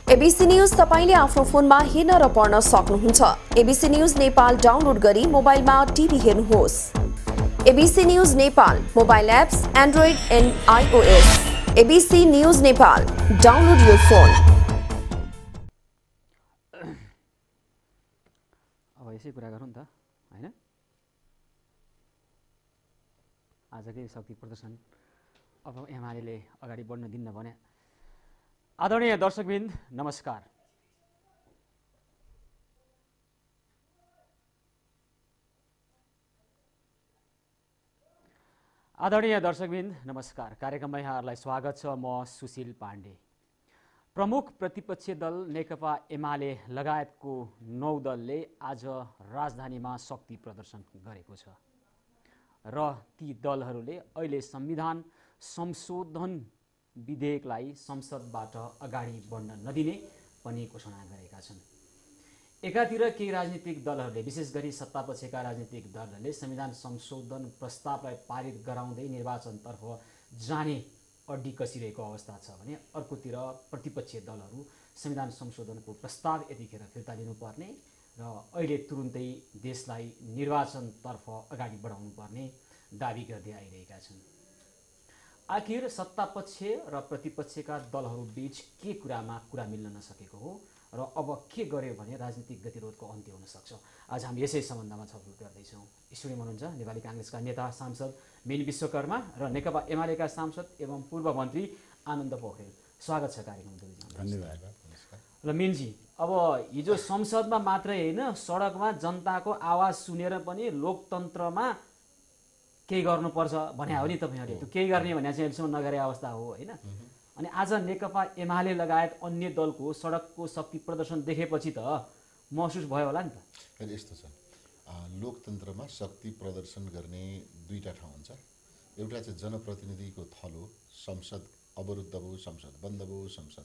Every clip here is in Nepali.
एबीसी न्यूज तपाईले आफ्नो फोनमा हेर्न र पढ्न सक्नुहुन्छ। एबीसी न्यूज नेपाल डाउनलोड गरी मोबाइलमा टिभी हेर्नुहोस्। ABC news Nepal mobile apps Android and iOS. ABC news Nepal download your phone. अब यसै कुरा गरौँ त हैन। आजकै शक्ति प्रदर्शन अब एमाले अगाडि बढ्न दिन्न भने। आदरणीय दर्शकवृन्द नमस्कार। आदरणीय दर्शकवृन्द नमस्कार। कार्यक्रममा यहाँहरूलाई स्वागत छ। म सुशील पाण्डे। प्रमुख प्रतिपक्षी दल नेकपा एमाले लगायतको 9 दलले आज राजधानीमा शक्ति प्रदर्शन गरेको छ र ती दलहरूले अहिले संविधान संशोधन विधेयकलाई संसदबाट अगाडि बढ्न नदिने पनि घोषणा गरेका छन्। एकातिर केही राजनीतिक दलहरूले विशेष गरी सत्तापक्षका राजनीतिक दलहरूले संविधान संशोधन प्रस्तावलाई पारित गराउँदै निर्वाचनतर्फ जाने अड्डी कसिरहेको अवस्था छ भने अर्कोतिर प्रतिपक्षीय दलहरू संविधान संशोधनको प्रस्ताव यतिखेर फिर्ता लिनुपर्ने र अहिले तुरुन्तै देशलाई निर्वाचनतर्फ अगाडि बढाउनु पर्ने दाबी गर्दै आइरहेका छन्। आखिर सत्तापक्ष र प्रतिपक्षका दलहरू बीच के कुरामा कुरा मिल्न नसकेको हो र अब के गर्यो भने राजनीतिक गतिरोधको अन्त्य हुन सक्छ। आज हामी यसै सम्बन्धमा छलफल गर्दैछौँ। स्टुडियोमा हुनुहुन्छ नेपाली काङ्ग्रेसका नेता सांसद मिन विश्वकर्मा र नेकपा एमालेका सांसद एवं पूर्व मन्त्री आनन्द पोखरेल। स्वागत छ कार्यक्रममा। धन्यवाद। र मिनजी, अब हिजो संसदमा मात्रै होइन सडकमा जनताको आवाज सुनेर पनि लोकतन्त्रमा केही गर्नुपर्छ भने हो नि तपाईँहरूले। त्यो केही गर्ने भने चाहिँ अहिलेसम्म नगरे अवस्था हो होइन। अनि आज नेकपा एमाले लगायत अन्य दलको सडकको शक्ति प्रदर्शन देखेपछि त महसुस भयो होला नि त। यस्तो छ, लोकतन्त्रमा शक्ति प्रदर्शन गर्ने दुईटा ठाउँ हुन्छ। एउटा चाहिँ जनप्रतिनिधिको थलो, संसद अवरुद्ध भयो, संसद बन्द भयो, संसद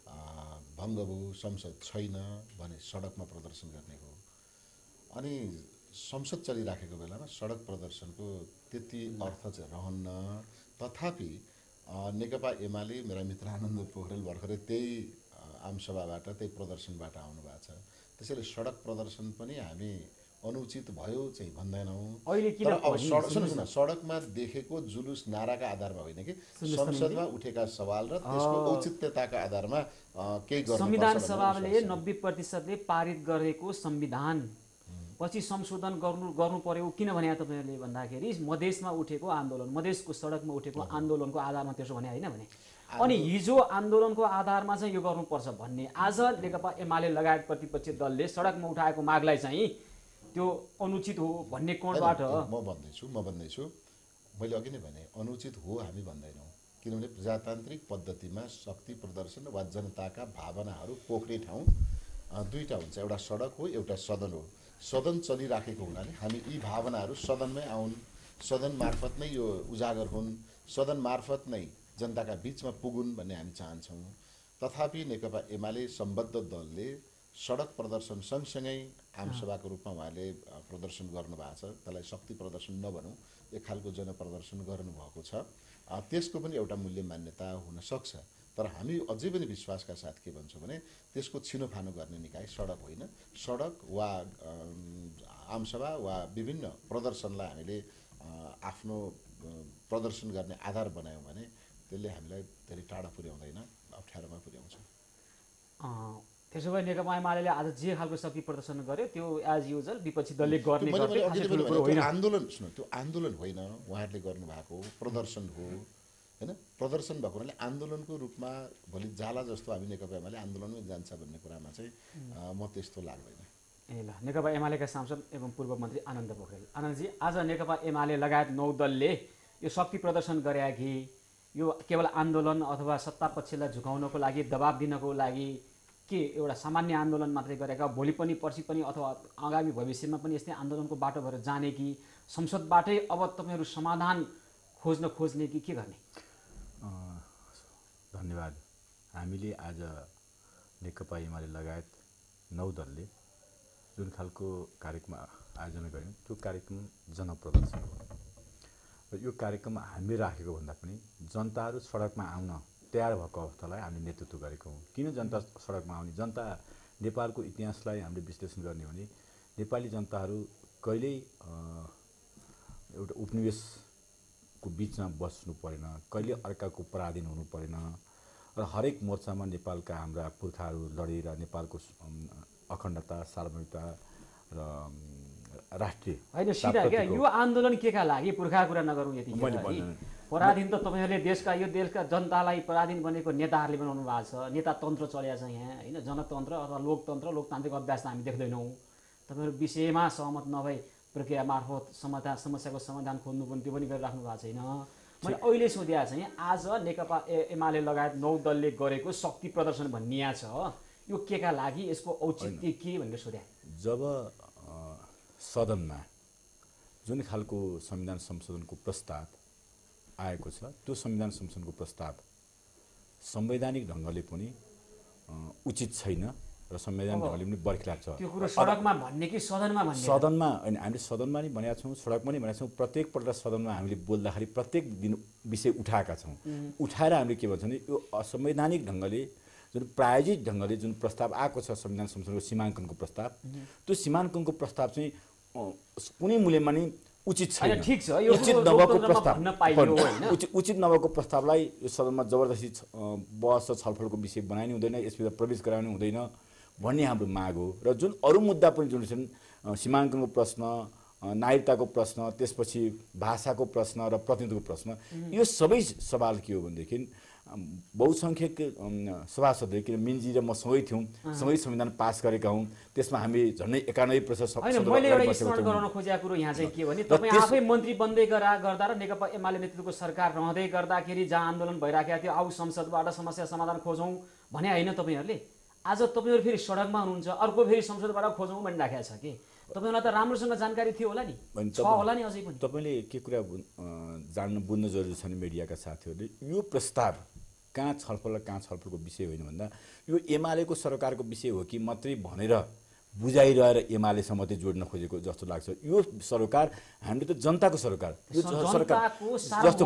भङ्ग भयो, संसद छैन भने सडकमा प्रदर्शन गर्ने हो। अनि संसद चलिराखेको बेलामा सडक प्रदर्शनको त्यति अर्थ चाहिँ रहन्न। तथापि नेकपा एमाले मेरा मित्र आनन्द पोखरेल भर्खरै त्यही आमसभाबाट त्यही प्रदर्शनबाट आउनु भएको छ। त्यसैले सडक प्रदर्शन पनि हामी अनुचित भयो चाहिँ भन्दैनौँ। तर अब सुन्नुहोस् न, सडकमा देखेको जुलुस नाराका आधारमा होइन कि संसदमा उठेका सवाल र त्यसको औचित्यताका आधारमा केही गर्नु पर्छ। संविधान सभाले 90% पारित गरेको संविधान पछि संशोधन गर्नु पर्यो किन भने तपाईँहरूले भन्दाखेरि मधेसमा उठेको आन्दोलन, मधेसको सडकमा उठेको आन्दोलनको आधारमा त्यसो भने होइन भने। अनि हिजो आन्दोलनको आधारमा चाहिँ यो गर्नुपर्छ भन्ने आज नेकपा एमाले लगायत प्रतिपक्षी दलले सडकमा उठाएको मागलाई चाहिँ त्यो अनुचित हो भन्ने कोणबाट म भन्दैछु मैले अघि नै भने अनुचित हो हामी भन्दैनौँ। किनभने प्रजातान्त्रिक पद्धतिमा शक्ति प्रदर्शन वा जनताका भावनाहरू पोख्ने ठाउँ दुईटा हुन्छ। एउटा सडक हो, एउटा सदन हो। सदन चलिराखेको हुनाले हामी यी भावनाहरू सदनमै आउन्, सदन मार्फत नै यो उजागर हुन्, सदन मार्फत नै जनताका बिचमा पुगुन् भन्ने हामी चाहन्छौँ। तथापि नेकपा एमाले सम्बद्ध दलले सडक प्रदर्शन सँगसँगै आमसभाको रूपमा उहाँले प्रदर्शन गर्नुभएको छ। त्यसलाई शक्ति प्रदर्शन नभनौँ, एक खालको जनप्रदर्शन गर्नुभएको छ। त्यसको पनि एउटा मूल्य मान्यता हुनसक्छ। तर हामी अझै पनि विश्वासका साथ के भन्छौँ भने त्यसको छिनोफानो गर्ने निकाय सडक होइन। सडक वा आमसभा वा विभिन्न प्रदर्शनलाई हामीले आफ्नो प्रदर्शन गर्ने आधार बनायौँ भने त्यसले हामीलाई धेरै टाढा पुर्याउँदैन, अप्ठ्यारोमा पुर्याउँछ। त्यसो भए नेकपा एमाले आज जे खालको शक्ति प्रदर्शन गर्यो त्यो एज युजल विपक्षी दलले गर्ने आन्दोलन त्यो आन्दोलन होइन, उहाँहरूले गर्नुभएको प्रदर्शन हो हैन। प्रदर्शन भएको हुनाले आन्दोलनको रूपमा भोलि जाला जस्तो हामी नेकपा एमाले आन्दोलनमै जान्छ भन्ने कुरामा चाहिँ म त्यस्तो लाग्दैन। ए ल, नेकपा एमालेका सांसद एवं पूर्व मन्त्री आनन्द पोखरेल। आनन्दजी, आज नेकपा एमाले लगायत 9 दलले यो शक्ति प्रदर्शन गरे कि यो केवल आन्दोलन अथवा सत्तापक्षलाई झुकाउनको लागि, दबाब दिनको लागि के एउटा सामान्य आन्दोलन मात्रै गरेका, भोलि पनि पर्सि पनि अथवा आगामी भविष्यमा पनि यस्तै आन्दोलनको बाटो भएर जाने कि संसदबाटै अब तपाईँहरू समाधान खोज्ने कि के गर्ने? धन्यवाद। हामीले आज नेकपा एमाले लगायत 9 दलले जुन खालको कार्यक्रम आयोजना गऱ्यौँ त्यो कार्यक्रम जनप्रदर्शन हो र यो कार्यक्रम हामीले राखेको भन्दा पनि जनताहरू सडकमा आउन तयार भएको अवस्थालाई हामीले नेतृत्व गरेको हौँ। किन जनता सडकमा आउने? जनता नेपालको इतिहासलाई हामीले विश्लेषण गर्ने हो भने नेपाली जनताहरू कहिल्यै एउटा उपनिवेशको बिचमा बस्नु परेन, कहिले अर्काको पराधीन हुनु परेन र हरेक मोर्चामा नेपालका हाम्रा पुर्खाहरू लडेर नेपालको अखण्डता, सार्वभौमिकता र राष्ट्रिय होइन सिधा क्या यो आन्दोलन केका लागि? पुर्खा कुरा नगरौँ यति। पराधीन त तपाईँहरूले यो देशका जनतालाई पराधीन बनेको नेताहरूले बनाउनु भएको छ। नेता तन्त्र चलेको छ यहाँ होइन, जनतन्त्र अथवा लोकतान्त्रिक अभ्यास हामी देख्दैनौँ। तपाईँहरू विषयमा सहमत नभई प्रक्रिया मार्फत समस्याको समाधान खोज्नुपर्ने त्यो पनि गरिराख्नु भएको छैन। मैले अहिले सोधेको चाहिँ आज नेकपा एमाले लगायत 9 दलले गरेको शक्ति प्रदर्शन भनिया छ, यो केका लागि, यसको औचित्य के भनेर सोधे। जब सदनमा जुन खालको संविधान संशोधनको प्रस्ताव आएको छ त्यो संविधान संशोधनको प्रस्ताव संवैधानिक ढङ्गले पनि उचित छैन र संवैधानिक ढङ्गले पनि बर्खिलाप छ। त्यो कुरो सडकमा भन्ने कि सदनमा भन्ने? सदनमा होइन, हामीले सदनमा नि भनेका छौँ, सडकमा नि भनेका छौँ। प्रत्येक पल्ट सदनमा हामीले बोल्दाखेरि प्रत्येक दिन विषय उठाएका छौँ। उठाएर हामीले के भन्छौँ भने यो असंवैधानिक ढङ्गले जुन प्रायोजित ढङ्गले जुन प्रस्ताव आएको छ संविधान संशोधनको सीमाङ्कनको प्रस्ताव, त्यो सीमाङ्कनको प्रस्ताव चाहिँ कुनै मूल्यमा नि उचित छैन। ठिक छ, उचित नभएको प्रस्ताव, उचित नभएको प्रस्तावलाई यो सदनमा जबरजस्ती बहस र छलफलको विषय बनाइनु हुँदैन, यसभित्र प्रवेश गराउनु हुँदैन भन्ने हाम्रो माग हो। र जुन अरू मुद्दा पनि जुन छन्, सीमाङ्कनको प्रश्न, नागरिकताको प्रश्न, त्यसपछि भाषाको प्रश्न र प्रतिनिधित्वको प्रश्न, यो सबै सवाल के हो भनेदेखि बहुसङ्ख्यक सभासदले, किन मिन्जी र म सँगै थियौँ, सँगै संविधान पास गरेका हौँ, त्यसमा हामी झन्डै 91% होइन। मैले एउटा स्मरण गराउन खोजेको कुरो यहाँ चाहिँ के भने तपाईँ आफै मन्त्री बन्दै गर्दा र नेकपा एमाले नेतृत्वको सरकार रहँदै गर्दाखेरि जहाँ आन्दोलन भइराखेको थियो, आऊ संसदबाट समस्या समाधान खोजौँ भने होइन तपाईँहरूले? आज तपाईँहरू फेरि सडकमा हुनुहुन्छ, अर्को फेरि संसदबाट खोजौँ भनिराखेको छ कि तपाईँहरूलाई त राम्रोसँग जानकारी थियो होला नि, छ होला नि अझै पनि? तपाईँले के कुरा बुझ्न जरुरी छ भने मिडियाका साथीहरूले यो प्रस्ताव कहाँ छलफल र कहाँ छलफलको विषय होइन भन्दा यो एमालेको सरकारको विषय हो कि मात्रै भनेर बुझाइरहेर एमालेसँग मात्रै जोड्न खोजेको जस्तो लाग्छ। यो सरकार हामीले त जनताको सरकार, यो सरकार जस्तो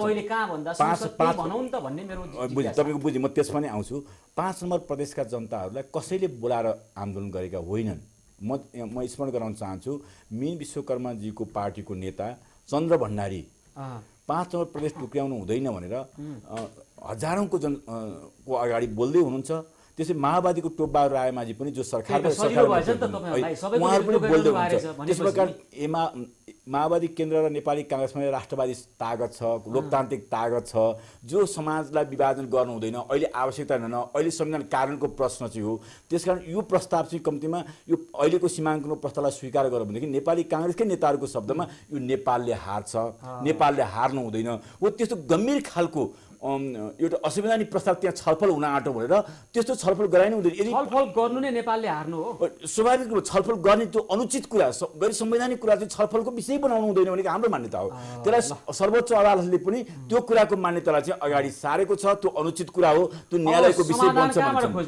तपाईँको बुझेँ, म त्यसमा नै आउँछु। 5 नम्बर प्रदेशका जनताहरूलाई कसैले बोलाएर आन्दोलन गरेका होइनन्। म स्मरण गराउन चाहन्छु, मीन विश्वकर्माजीको पार्टीको नेता चन्द्र भण्डारी 5 नम्बर प्रदेश टुक्र्याउनु हुँदैन भनेर हजारौंको को अगाडि बोल्दै हुनुहुन्छ। त्यसै माओवादीको टोपबहादुर रायमाझी पनि जो सरकार उहाँहरू पनि बोल्दै हुनुहुन्छ। त्यस प्रकार माओवादी केन्द्र र नेपाली काङ्ग्रेसमा राष्ट्रवादी तागत छ, लोकतान्त्रिक तागत छ, जो समाजलाई विभाजन गर्नु हुँदैन, अहिले आवश्यकता छैन, अहिले संविधान कारणको प्रश्न चाहिँ हो। त्यसकारण यो प्रस्ताव चाहिँ कम्तीमा यो अहिलेको सीमाङ्कनको प्रस्तावलाई स्वीकार गर्यो भनेदेखि नेपाली काङ्ग्रेसकै नेताहरूको शब्दमा यो नेपालले हार्छ, नेपालले हार्नु हुँदैन हो, त्यस्तो गम्भीर खालको एउटा असंवैधानिक प्रस्ताव त्यहाँ छलफल हुन आँटो भनेर त्यस्तो छलफल गराइनु हुँदैन। यदि छलफल गर्नु नै नेपालले हार्नु हो, स्वाभाविक रूपमा छलफल गर्ने त्यो अनुचित कुरा, गैर संवैधानिक कुरा चाहिँ छलफलको विषय बनाउनु हुँदैन भनेको हाम्रो मान्यता हो। त्यसलाई सर्वोच्च अदालतले पनि त्यो कुराको मान्यतालाई चाहिँ अगाडि सारेको छ। त्यो अनुचित कुरा हो, त्यो न्यायालयको विषय बन्छ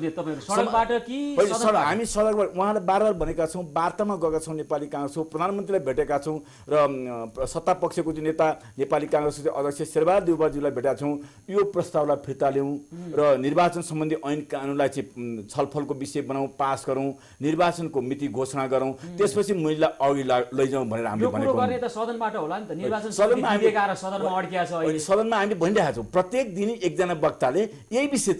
भन्छन्। हामी सडकबाट उहाँलाई बार भनेका छौँ, वार्तामा गएका छौँ, नेपाली काङ्ग्रेसको प्रधानमन्त्रीलाई भेटेका छौँ र सत्ता पक्षको चाहिँ नेता नेपाली काङ्ग्रेसको अध्यक्ष शेरबहादुर देउवाजीलाई भेटेका छौँ। यो प्रस्तावलाई फिर्ता ल्याउँ र निर्वाचन सम्बन्धी ऐन कानुनलाई चाहिँ छलफलको विषय बनाउँ, पास गरौँ, निर्वाचनको मिति घोषणा गरौँ, त्यसपछि मुद्दालाई अघि लैजाउँ भनेर हामीले भनेको। सदनबाट होला नि त, निर्वाचन सदनमा हामीले भनिरहेका छौँ। प्रत्येक दिन एकजना वक्ताले यही विषय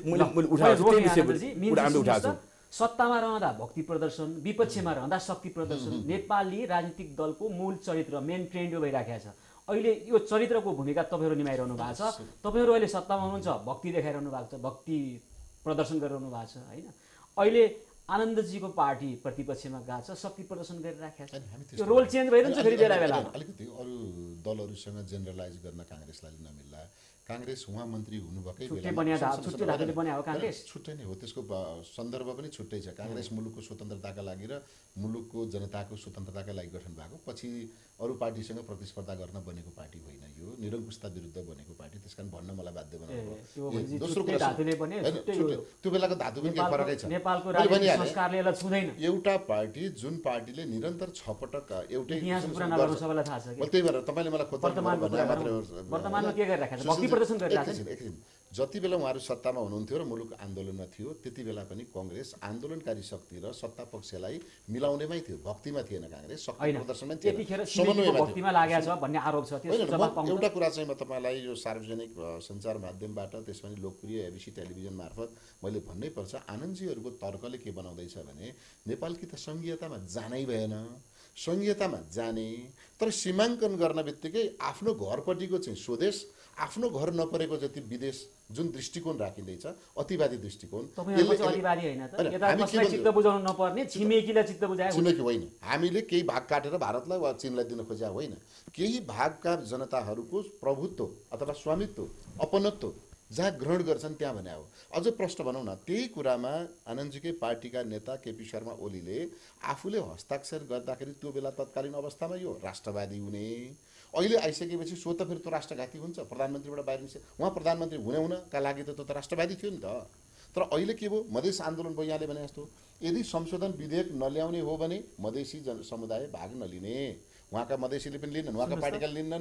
उठाएको छौँ। सत्तामा रहँदा भक्ति प्रदर्शन, विपक्षमा रहँदा शक्ति प्रदर्शन, नेपाली राजनीतिक दलको मूल चरित्र मेन ट्रेन्ड यो भइराखेको छ। अहिले यो चरित्रको भूमिका तपाईँहरू निभाइरहनु भएको छ। तपाईँहरू अहिले सत्तामा हुनुहुन्छ, भक्ति देखाइरहनु भएको छ, भक्ति प्रदर्शन गरिरहनु भएको छ होइन। अहिले आनन्दजीको पार्टी प्रतिपक्षमा गएको छ, शक्ति प्रदर्शन गरिराखेको छ। यो रोल चेन्ज भइरहन्छ फेरि बेला बेला। अलिकति अरू दलहरूसँग जेनरलाइज गर्न काङ्ग्रेसलाई नमिल्ला। काङ्ग्रेस उहाँ मन्त्री हुनुभएकै छुट्टै नै हो, त्यसको सन्दर्भ पनि छुट्टै छ। काङ्ग्रेस मुलुकको स्वतन्त्रताका लागि र मुलुकको जनताको स्वतन्त्रताका लागि गठन भएको, पछि अरू पार्टीसँग प्रतिस्पर्धा गर्न बनेको पार्टी होइन, यो निरङ्कुशता विरुद्ध बनेको पार्टी। त्यसकारण भन्न मलाई बाध्य बनाएको। दोस्रो कुरा त्यो बेलाको धातु पनि केही फरकै छ। एउटा पार्टी जुन पार्टीले निरन्तर 6 पटक एउटै, त्यही भएर तपाईँले मलाई जति बेला उहाँहरू सत्तामा हुनुहुन्थ्यो र मुलुक आन्दोलनमा थियो त्यति बेला पनि कांग्रेस आन्दोलनकारी शक्ति र सत्ता पक्षलाई मिलाउनेमै थियो, भक्तिमा थिएन कांग्रेस, शक्ति प्रदर्शनमै थिएन, समन्वयमा भक्तिमा लागेको छ भन्ने आरोप छ। त्यसको जवाफ पाउनु एउटा कुरा चाहिँ म तपाईलाई यो सार्वजनिक सञ्चार माध्यमबाट त्यसमा लोकप्रिय एबिसी टेलिभिजन मार्फत मैले भन्नै पर्छ, आनन्दजीहरूको तर्कले के बनाउँदैछ भने नेपाल कि त संघीयतामा जानै भएन, संघीयतामा जाने तर सीमाङ्कन गर्न बित्तिकै आफ्नो घरपट्टिको चाहिँ स्वदेश, आफ्नो घर नपरेको जति विदेश जुन दृष्टिकोण राखिँदैछ अतिवादी दृष्टिकोण। अतिवादी हैन त, यता कसलाई चित्त बुझाउनु नपर्ने, छिमेकीलाई चित्त बुझाए छिमेकी होइन, हामीले केही भाग काटेर भारतलाई वा चीनलाई दिन खोजेका होइन, केही भागका जनताहरूको प्रभुत्व अथवा स्वामित्व अपनत्व जहाँ ग्रहण गर्छन् त्यहाँ भने हो। अझ प्रश्न भनौँ न, त्यही कुरामा आनन्दजीकै पार्टीका नेता केपी शर्मा ओलीले आफूले हस्ताक्षर गर्दाखेरि त्यो बेला तत्कालीन अवस्थामा यो राष्ट्रवादी हुने, अहिले आइसकेपछि सो त फेरि त्यो राष्ट्रघाती हुन्छ, प्रधानमन्त्रीबाट बाहिर निस्के उहाँ प्रधानमन्त्री हुनका लागि त त्यो त राष्ट्रवादी थियो नि त। तर अहिले के भयो, मधेस आन्दोलन भयो, यहाँले भने जस्तो यदि संशोधन विधेयक नल्याउने हो भने मधेसी समुदाय भाग नलिने, उहाँका मधेसीले पनि लिन्नन्, उहाँका पार्टीका लिन्नन्,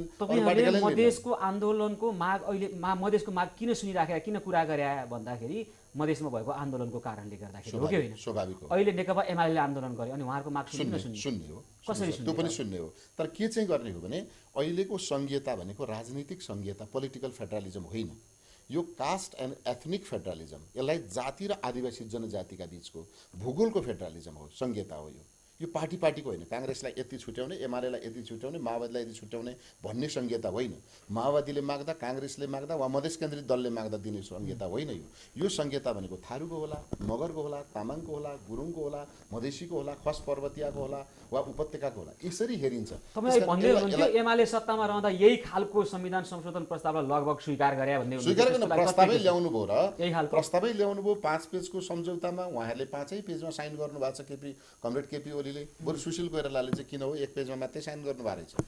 मधेसको आन्दोलनको माग अहिले मधेसको माग किन सुनिराखेका, किन कुरा गरे भन्दाखेरि मधेसमा भएको आन्दोलनको कारणले गर्दाखेरि हो कि होइन? स्वाभाविक हो। अहिले नेकपा एमाले आन्दोलन गर्यो अनि उहाँहरूको माग सुन्ने हो, कसरी त्यो पनि सुन्ने हो। तर के चाहिँ गर्ने हो भने अहिलेको संघीयता भनेको राजनीतिक संघीयता, पोलिटिकल फेडरलिजम होइन, यो कास्ट एन्ड एथनिक फेडरलिजम, यसलाई जाति र आदिवासी जनजातिका बीचको भूगोलको फेडरलिजम हो, संघीयता हो। यो पार्टीको होइन, कांग्रेसलाई यति छुट्याउने, एमालेलाई यति छुट्याउने, माओवादीलाई यति छुट्याउने भन्ने संघीयता होइन, माओवादीले माग्दा, कांग्रेसले माग्दा वा मधेस केन्द्रित दलले माग्दा दिने संघीयता होइन। यो संघीयता भनेको थारूको होला, मगरको होला, तामाङको होला, गुरुङको होला, मधेसीको होला, खस पर्वतीयको होला वा उपत्यकाको होला, यसरी हेरिन्छ। तपाईले भन्दै हुनुहुन्थ्यो एमाले सत्तामा रहँदा यही खालको संविधान संशोधन प्रस्तावलाई लगभग स्वीकार गरे भन्ने हुनुहुन्छ। स्वीकार गर्न प्रस्तावै ल्याउनु भयो र यही खालको प्रस्तावै ल्याउनु भयो, 5 पेजको सम्झौतामा उहाँहरूले 5 पेजमा साइन गर्नु भएको छ। कमरेड केपी ओलीले, बरु सुशील कोइरालाले चाहिँ किन हो 1 पेजमा मात्रै साइन गर्नु भएको रहेछ।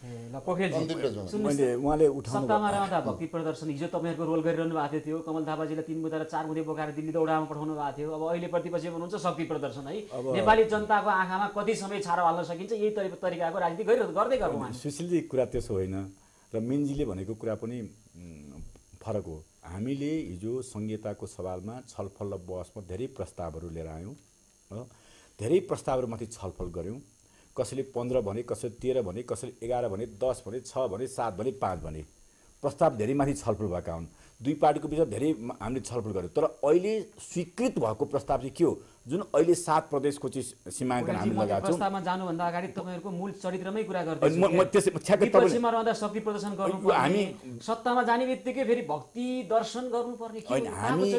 उहाँले उठाउनु सत्तामा रहँदा भक्ति प्रदर्शन हिजो तपाईहरुको रोल गरिरहनु भएको थियो, कमल थापाजीले 3 बुँदा र 4 बुँदे बोकाएर दिल्ली दौडामा पठाउनु भएको थियो। अब अहिले प्रतिपक्ष हुनुहुन्छ शक्ति प्रदर्शन है, नेपाली जनताको आँखामा कति समय छारो हाल्न सकिन्छ यही तरिकाको राजनीति गर्दै गर्नु। सुशीलजी कुरा त्यसो होइन र मिन्जीले भनेको कुरा पनि फरक हो। हामीले हिजो संहिताको सवालमा छलफल र बहसमा धेरै प्रस्तावहरू लिएर आयौँ, धेरै प्रस्तावहरूमाथि छलफल गऱ्यौँ। कसैले 15 भने, कसैले 13 भने, कसैले 11 भने, 10 भने, 6 भने, 7 भने, 5 भने, प्रस्ताव धेरैमाथि छलफल भएका हुन्। दुई पार्टीको बिचमा धेरै हामीले छलफल गऱ्यौँ। तर अहिले स्वीकृत भएको प्रस्ताव चाहिँ के हो, जुन अहिले 7 प्रदेशको चाहिँ सीमाङ्कन हामी लगाएको छौँ। प्रस्तावमा जानुभन्दा अगाडि तपाईँहरूको मूल चरित्रमै कुरा गर्दैछौँ। विपक्षमा रहँदा शक्ति प्रदर्शन गर्नुपर्ने, हामी सत्तामा जाने बित्तिकै फेरि भक्ति दर्शन गर्नुपर्ने, हामी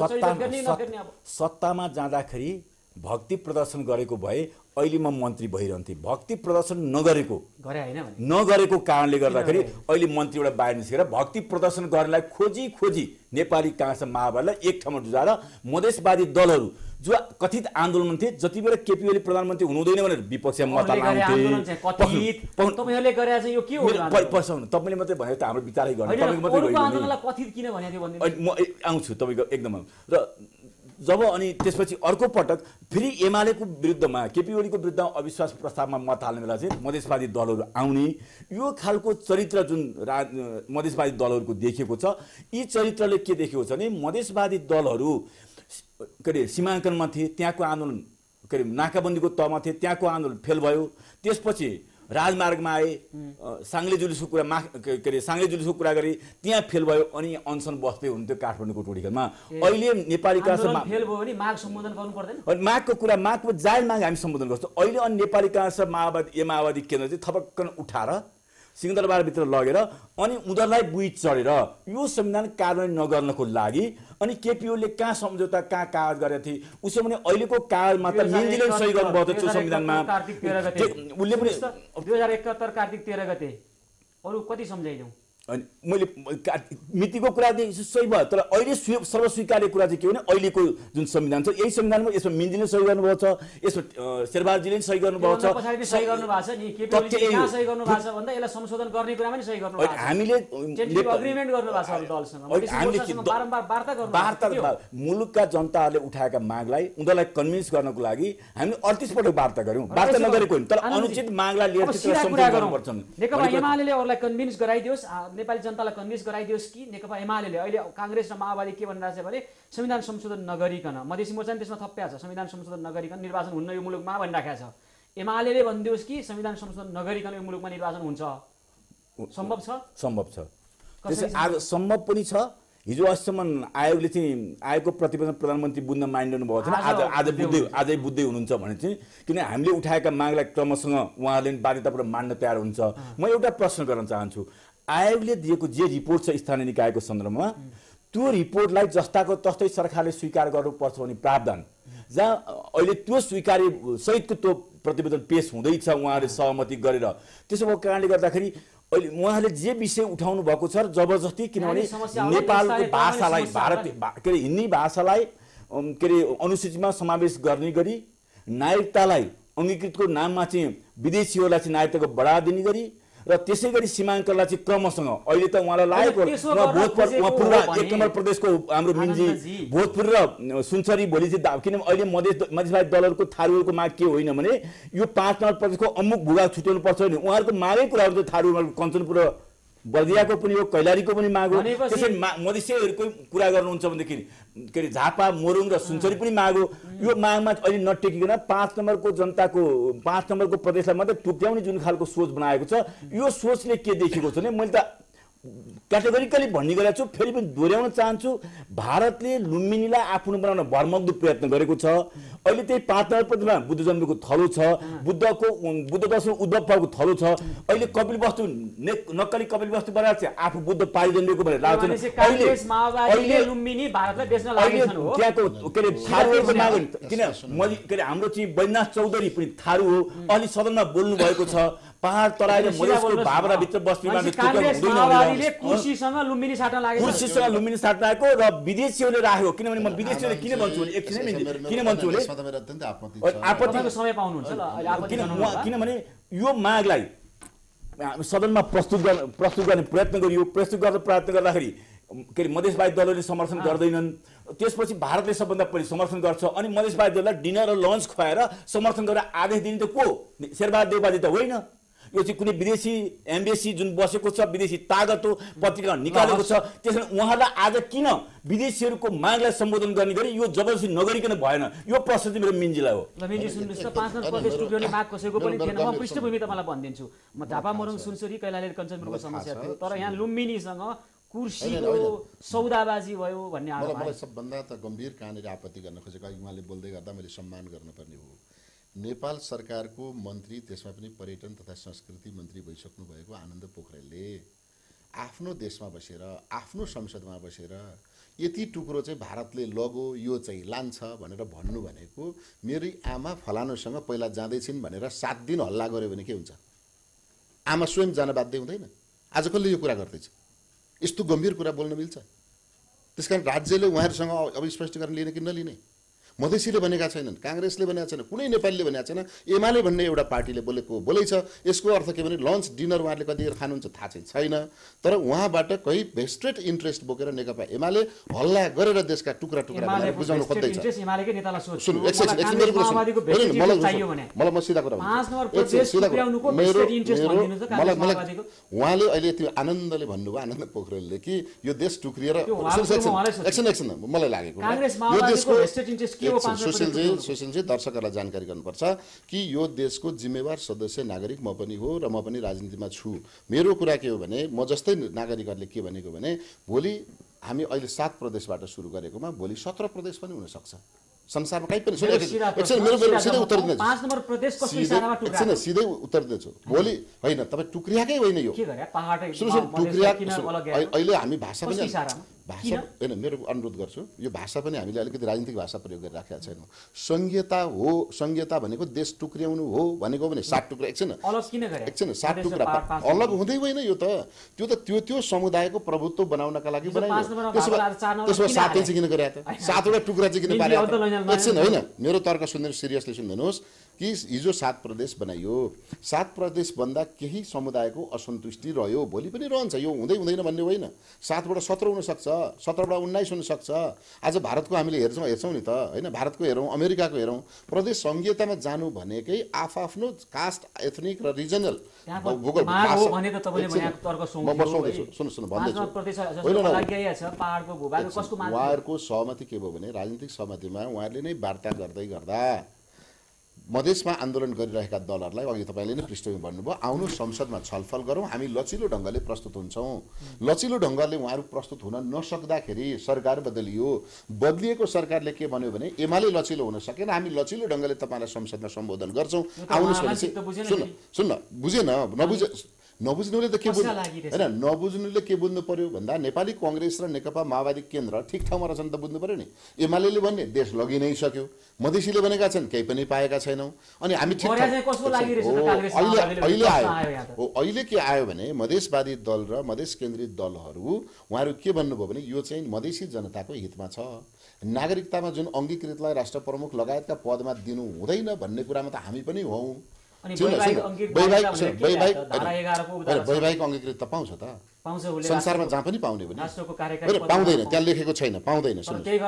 सत्तामा जाँदाखेरि भक्ति प्रदर्शन गरेको भए अहिले म मन्त्री भइरहन्थेँ। भक्ति प्रदर्शन नगरेको कारणले गर्दाखेरि अहिले मन्त्रीबाट बाहिर निस्केर भक्ति प्रदर्शन गर्नलाई खोजी नेपाली कांग्रेस माओवादीलाई एक ठाउँमा जुझाएर मधेसवादी दलहरू जो कथित आन्दोलन थिए, जति बेला केपी ओली प्रधानमन्त्री हुनुहुँदैन भनेर विपक्षमा मत लाउँथे। तपाईहरुले गरे चाहिँ यो के हो? तपाईले मात्रै भने त हाम्रो विचारै गर्ने, तपाईको मात्रै होइन। आन्दोलनलाई कथित किन भने थियो भन्ने म आउँछु तपाईको एकदम। र जब अनि त्यसपछि अर्को पटक फेरि एमालेको विरुद्धमा, केपी ओलीको विरुद्धमा अविश्वास प्रस्तावमा मत हाल्ने बेला चाहिँ मधेसवादी दलहरू आउने, यो खालको चरित्र जुन मधेसवादी दलहरूको देखिएको छ, यी चरित्रले के देखेको छ भने मधेसवादी दलहरू के अरे सीमाङ्कनमा थिए, त्यहाँको आन्दोलन के अरे नाकाबन्दीको तहमा थिए, त्यहाँको आन्दोलन फेल भयो। त्यसपछि राजमार्गमा आए, साङ्ले जुलुसको कुरा के अरे साङ्ले जुलुसको कुरा गरे, त्यहाँ फेल भयो। अनि अनसन बस्दै हुन्थ्यो काठमाडौँको टोडीघरमा। अहिले नेपाली कांग्रेसमा फेल भयो भने माग सम्बोधन गर्नु पर्दैन। अनि मागको जायज माग हामी सम्बोधन गर्छौँ। अहिले अनि नेपाली कांग्रेस माओवादी केन्द्र चाहिँ थपक्कन उठाएर सिंहदरबारभित्र लगेर अनि उनीहरूलाई बुझ चढेर यो संविधान कार्यान्वयन नगर्नको लागि अनि केपी ओलीले कहाँ सम्झौता कहाँ कागज गरेका थिए, उसो भने अहिलेको कागजमा त मिन्जीले सही गर्नुभएको थियो संविधानमा। उसले पनि 2071 कार्तिक 13 गते अरु कति सम्झाइदिउँ। अनि मैले मितिको कुरा चाहिँ सही भयो, तर अहिले सर्वस्वीकार्य कुरा चाहिँ के हो भने अहिलेको जुन संविधान छ, यही संविधानमा यसमा मिन्जीले सही गर्नुभएको छ, यसमा शेरबहादुरजीले सही गर्नुभएको छ। पछाडि सही गर्नुभएको छ नि, केपी ओलीले कहाँ सही गर्नुभएको छ भन्दा यसलाई संशोधन गर्ने कुरामा नि सही गर्नुभएको छ। हामीले एग्रीमेन्ट गर्नुभएको छ अरु दलसँग, हामीले बारम्बार वार्ता मुलुकका जनताहरूले उठाएका मागलाई उनीहरूलाई कन्भिन्स गर्नको लागि हामीले 38 पटक वार्ता गर्यौँ। वार्ता नगरेको होइन, तर अनुचित मागलाई लिएर चित्र सम्बोधन गर्नुपर्छ। नेकपा एमालेले अरूलाई कन्भिन्स गराइदियोस्, नेपाली जनतालाई कन्भिन्स गराइदियोस् कि नेकपा एमाले अहिले काङ्ग्रेस र माओवादी के भनिरहेको छ भने संविधान संशोधन नगरिकन मधेसी मोर्चा पनि त्यसमा थप्या छ संविधान संशोधन नगरिकन निर्वाचन हुन्न यो मुलुकमा भनिराखेको छ। एमाले भनिदियोस् कि संविधान संशोधन नगरिकन यो मुलुकमा निर्वाचन हुन्छ, सम्भव छ? सम्भव छ। त्यसै आज सम्भव पनि छ। हिजो अस्तिसम्म आयोगले चाहिँ आयोगको प्रतिवेदन प्रधानमन्त्री बुझ्न मानिरहनु भएको छैन, आजै बुझ्दै हुनुहुन्छ भने चाहिँ किन हामीले उठाएका मागलाई क्रमसँग उहाँहरूले बाध्यतापूर्वक मान्न तयार हुन्छ। म एउटा प्रश्न गर्न चाहन्छु, आयोगले दिएको जे रिपोर्ट छ स्थानीय निकायको सन्दर्भमा त्यो रिपोर्टलाई जस्ताको तस्तै सरकारले स्वीकार गर्नुपर्छ भन्ने प्रावधान जहाँ अहिले त्यो स्वीकार्य सहितको त्यो प्रतिवेदन पेश हुँदैछ उहाँहरूले सहमति गरेर, त्यसो भएको कारणले गर्दाखेरि अहिले उहाँहरूले जे विषय उठाउनु भएको छ जबरजस्ती, किनभने नेपालको भाषालाई के अरे हिन्दी भाषालाई के अरे अनुसूचीमा समावेश गर्ने गरी नागरिकतालाई अङ्गीकृतको नाममा चाहिँ विदेशीहरूलाई चाहिँ नागरिकताको बढावा दिने गरी र त्यसै गरी सीमाङ्कनलाई चाहिँ क्रमसँग अहिले त उहाँलाई लागेको पूर्व 1 नम्बर प्रदेशको हाम्रो मिन्जी भोजपुर र सुनसरी भोलि चाहिँ किनभने अहिले मधेसवादी दलहरूको थारूहरूको माग के होइन भने यो 5 नम्बर प्रदेशको अमुक भूभाग छुट्याउनु पर्छ भने उहाँहरूको मागै कुराहरू चाहिँ थारूहरूको कञ्चनपुर बर्दियाको पनि हो, कैलालीको पनि माग हो। त्यसरी मधेसीहरूको कुरा गर्नुहुन्छ भनेदेखि के अरे झापा मोरङ र सुनसरी पनि माग हो। यो मागमा अहिले नटेकिकन 5 नम्बरको जनताको 5 नम्बरको प्रदेशलाई मात्रै टुक्र्याउने जुन खालको सोच बनाएको छ, यो सोचले के देखेको छ भने मैले त क्याटेगोरिकली भन्ने गरेको छु, फेरि पनि दोहोऱ्याउन चाहन्छु, भारतले लुम्बिनीलाई आफ्नो बनाउन भरमग्दो प्रयत्न गरेको छ। अहिले त्यही 5 नम्बर प्रदेशमा बुद्ध जन्मेको थलो छ, बुद्ध दशमा उद्धव पाको थलो छ। अहिले कपिल वस्तु नक्कली कपिल वस्तु बनाएर चाहिँ आफू बुद्ध पारि जन्मेको भनेर त्यहाँको के अरे थारूहरूको माग किन के अरे हाम्रो चाहिँ बैजनाथ चौधरी पनि थारू हो, अलि सदनमा बोल्नु भएको छ पहाड तराई र मधेसको भावनाभित्र बस्ने कुर्सीसँग लुम्बिनी साट्न लागेको र विदेशीहरूले राख्यो। किनभने म विदेशीहरूले किन भन्छु भने किन भन्छु भने आपत्तिको समय पाउनुहुन्छ किनभने यो मागलाई सदनमा प्रस्तुत गर्ने प्रयत्न गरियो। प्रस्तुत गर्न प्रयत्न गर्दाखेरि के अरे मधेसवादी दलहरूले समर्थन गर्दैनन्, त्यसपछि भारतले सबभन्दा पहिले समर्थन गर्छ अनि मधेसवादी दललाई डिनर र लन्च खुवाएर समर्थन गरेर आदेश दिने त को शेरबहादुर देउबाजी त होइन। यो चाहिँ कुनै विदेशी एम्बेसी जुन बसेको छ, विदेशी तागत हो, पत्रिका निकालेको छ। त्यसैले उहाँलाई आज किन विदेशीहरूको मागलाई सम्बोधन गर्ने गरी यो जबरजस्ती नगरिकन भएन, यो प्रश्न चाहिँ मेरो मिन्जीलाई हो। ल मिन्जी सुन्नुहोस् त, 5 नम्बर प्रदेश टुक्र्याउने माग कसैको पनि थिएन। म पृष्ठभूमि तपाईँलाई भनिदिन्छु, म झापा मोरङ सुनसरी कैलाली कञ्चनपुरको समस्या थियो, तर यहाँ लुम्बिनीसँग कुर्सीको सौदाबाजी भयो भन्ने मलाई सबभन्दा त गम्भीर कहाँनिर आपत्ति गर्न खोजेको उहाँले बोल्दै गर्दा मैले सम्मान गर्नुपर्ने हो। नेपाल सरकारको मन्त्री त्यसमा पनि पर्यटन तथा संस्कृति मन्त्री भइसक्नु भएको आनन्द पोखरेलले आफ्नो देशमा बसेर आफ्नो संसदमा बसेर यति टुक्रो चाहिँ भारतले लगो यो चाहिँ लान्छ भनेर भन्नु भनेको मेरी आमा फलानुसँग पहिला जाँदैछिन् भनेर 7 दिन हल्ला गर्यो भने के हुन्छ? आमा स्वयं जान बाध्य हुँदैन? आज कसले यो कुरा गर्दैछ? यस्तो गम्भीर कुरा बोल्न मिल्छ? त्यसकारण राज्यले उहाँहरूसँग अब स्पष्टीकरण लिने कि नलिने? मधेसीले भनेका छैनन्, काङ्ग्रेसले भनेका छैन, कुनै नेपालीले भनेका छैन, एमाले भन्ने एउटा पार्टीले बोलै छ। यसको अर्थ के भने लन्च डिनर उहाँहरूले कतिखेर खानुहुन्छ थाहा चाहिँ छैन, तर उहाँबाट कहीँ भेस्टेड इन्ट्रेस्ट बोकेर नेकपा एमाले हल्ला गरेर देशका टुक्रा टुक्रा बनाएर बुझाउन खोज्दैछ। मलाई सिधा कुरा उहाँले अहिले त्यो आनन्दले भन्नुभयो, आनन्द पोखरेलले कि यो देश टुक्रिएर एकछिन मलाई लागेको यो देशको सुशीलजी दर्शकहरूलाई जानकारी गर्नुपर्छ कि यो देशको जिम्मेवार सदस्य नागरिक म पनि हो र म पनि राजनीतिमा छु। मेरो कुरा के हो भने म जस्तै नागरिकहरूले के भनेको भने भोलि हामी अहिले 7 प्रदेशबाट सुरु गरेकोमा भोलि 17 प्रदेश पनि हुन सक्छ संसारमा कहीँ पनि। मेरो सिधै उत्तर दिन्छु, 5 नम्बर प्रदेश कसको इशारामा टुक्रा? सिधै उत्तर दिन्छु, भोलि होइन तपाईँ टुक्रियाकै होइन यो टुक्रिया। अहिले हामी भाषा पनि होइन, मेरो अनुरोध गर्छु, यो भाषा पनि हामीले अलिकति राजनीतिक भाषा प्रयोग गरिराखेका छैनौँ। संहिता हो, संहिता भनेको देश टुक्र्याउनु हो भनेको भने 7 टुक्रा एकछिन 7 टुक्रा अलग हुँदै होइन। यो त्यो समुदायको प्रभुत्व बनाउनका लागि बनाइयो। त्यसो 7 चाहिँ किन गरे त? 7वटा टुक्रा चाहिँ किन पारे? एकछिन होइन, मेरो तर्क सुन्दिनुहोस्, सिरियसली सुन्दिनुहोस्। कि हिजो 7 प्रदेश बनाइयो, 7 प्रदेश बन्दा केही समुदायको असन्तुष्टि रह्यो, भोलि पनि रहन्छ, यो हुँदै हुँदैन भन्ने होइन। 7 बाट 17 हुन सक्छ, 17 बाट 19 हुन सक्छ। आज भारतको हामीले हेर्छौँ नि त होइन, भारतको हेरौँ, अमेरिकाको हेरौँ, प्रदेश संघीयतामा जानु भनेकै आफ्नो कास्ट, एथनिक र रिजनल भूगोल उहाँहरूको सहमति के भयो भने राजनीतिक सहमतिमा उहाँहरूले नै वार्ता गर्दै गर्दा मधेसमा आन्दोलन गरिरहेका दलहरूलाई अघि तपाईँले नै पृष्ठभूमि भन्नुभयो, आउनु संसदमा छलफल गरौँ, हामी लचिलो ढङ्गले प्रस्तुत हुन्छौँ। लचिलो ढङ्गले उहाँहरू प्रस्तुत हुन नसक्दाखेरि सरकार बदलियो। बदलिएको सरकारले के भन्यो भने एमाले लचिलो हुन सकेन, हामी लचिलो ढङ्गले तपाईँलाई संसदमा सम्बोधन गर्छौँ, आउनुहोस् भनेपछि सुन्न बुझेन, नबुझ्नुले त के बुझ्नु होइन, नबुझ्नुले के बुझ्नु पर्यो भन्दा नेपाली कङ्ग्रेस र नेकपा माओवादी केन्द्र ठिक ठाउँमा रहेछन् त बुझ्नु पर्यो नि। एमाले भन्ने देश लगि नै सक्यो, मधेसीले भनेका छन् केही पनि पाएका छैनौँ, अनि हामी ठिक अहिले के आयो भने मधेसवादी दल र मधेस केन्द्रित दलहरू उहाँहरू के भन्नुभयो भने यो चाहिँ मधेसी जनताको हितमा छ, नागरिकतामा जुन अङ्गीकृतलाई राष्ट्र प्रमुख लगायतका पदमा दिनु हुँदैन भन्ने कुरामा त हामी पनि हौँ। वैवाहिक अङ्गीकृत त पाउँछ त, संसारमा जहाँ पनि पाउने भने पाउँदैन, त्यहाँ लेखेको छैन, पाउँदैन।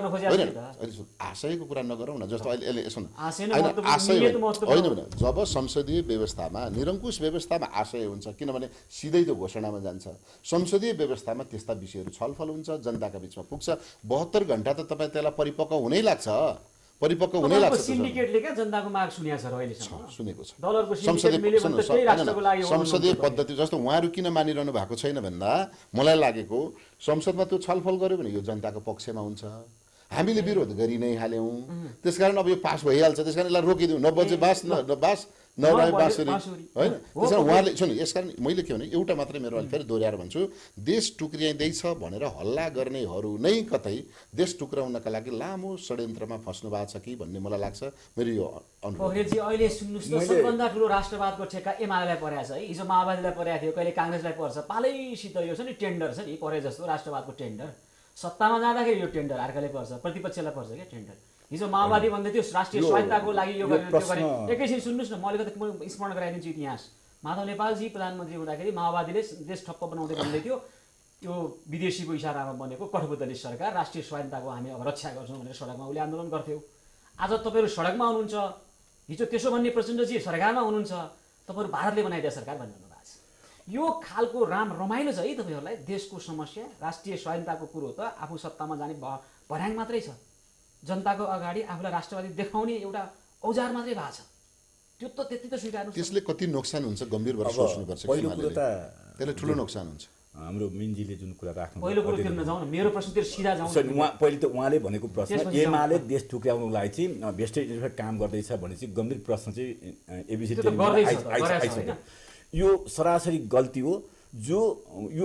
आशयको कुरा नगरौँ न, जस्तो अहिले आशय होइन भने जब संसदीय व्यवस्थामा निरङ्कुश व्यवस्थामा आशय हुन्छ, किनभने सिधै त्यो घोषणामा जान्छ। संसदीय व्यवस्थामा त्यस्ता विषयहरू छलफल हुन्छ, जनताका बिचमा पुग्छ। 72 घण्टा त तपाईँ त्यसलाई परिपक्व हुनै लाग्छ, परिपक्व हुनै लाग्छ। सिन्डिकेटले क्या जनताको माग सुनेको छ र अहिलेसम्म सुनेको छ। दलहरुको सिन्डिकेट मिल्यो भने त त्यही राष्ट्रको लागि संसदीय पद्धति जस्तो उहाँहरू किन मानिरहनु भएको छैन भन्दा मलाई लागेको संसदमा त्यो छलफल गर्यो भने यो जनताको पक्षमा हुन्छ। हामीले विरोध गरि नै हाल्यौँ, त्यसकारण अब यो पास भइहाल्छ, त्यसकारण यसलाई रोकिदिउँ, नबजे बास नरहे बाँसुरी होइन। त्यसकारण उहाँले सुन, यसकारण मैले के भने एउटा मात्रै मेरो अहिले फेरि दोहोऱ्याएर भन्छु, देश टुक्रिँदैछ भनेर हल्ला गर्नेहरू नै कतै देश टुक्राउनका लागि लामो षड्यन्त्रमा फस्नु भएको छ कि भन्ने मलाई लाग्छ। मेरो यो अनुभव। अहिले सुन्नुहोस् त, सबभन्दा ठुलो राष्ट्रवादको ठेक्का एमालेलाई परेको छ है, हिजो माओवादीलाई परेको थियो, कहिले काङ्ग्रेसलाई पर्छ, पालैसित यो छ नि टेन्डर छ नि, परे जस्तो राष्ट्रवादको टेन्डर। सत्तामा जाँदाखेरि यो टेन्डर अर्काले पर्छ, प्रतिपक्षलाई पर्छ क्या टेन्डर। हिजो माओवादी भन्दै थियो राष्ट्रिय स्वाधीनताको लागि यो गर्ने त्यो गर्ने। एकैछिन सुन्नुहोस् न, म अलिकति स्मरण गराइदिन्छु इतिहास। माधव नेपालजी प्रधानमन्त्री हुँदाखेरि माओवादीले देश ठप्प बनाउँदै भन्दै थियो यो विदेशीको इसारामा बनेको कठपुतली सरकार, राष्ट्रिय स्वाधीनताको हामी अब रक्षा गर्छौँ भनेर सडकमा उसले आन्दोलन गर्थ्यो। आज तपाईँहरू सडकमा हुनुहुन्छ, हिजो त्यसो भन्ने प्रचण्डजी सरकारमा हुनुहुन्छ, तपाईँहरू भारतले बनाइदिया सरकार भनिरहनु भएको छ। यो खालको रमाइलो छ है तपाईँहरूलाई। देशको समस्या राष्ट्रिय स्वाधीनताको कुरो त आफू सत्तामा जाने भर्याङ मात्रै छ, जनताको अगाडि आफूलाई राष्ट्रवादी देखाउने एउटा औजार मात्रै भएको छ। त्यो त त्यति त स्वीकार्नु। त्यसले कति नोक्सान हुन्छ गम्भीर भएर सोच्नुपर्छ। पहिलो कुरो त त्यसले ठुलो नोक्सान हुन्छ। हाम्रो मिन्जीले जुन कुरा राख्नु पहिलो कुरो त्यो नजाउँ न, मेरो प्रश्नतिर सिधा जाउँ। पहिले त उहाँले भनेको प्रश्न एमाले देश टुक्राउनुको लागि चाहिँ भेस्टेड काम गर्दैछ भने चाहिँ गम्भीर प्रश्न चाहिँ एबिसी आइसक्यो। यो सरासरी गल्ती हो। जो यो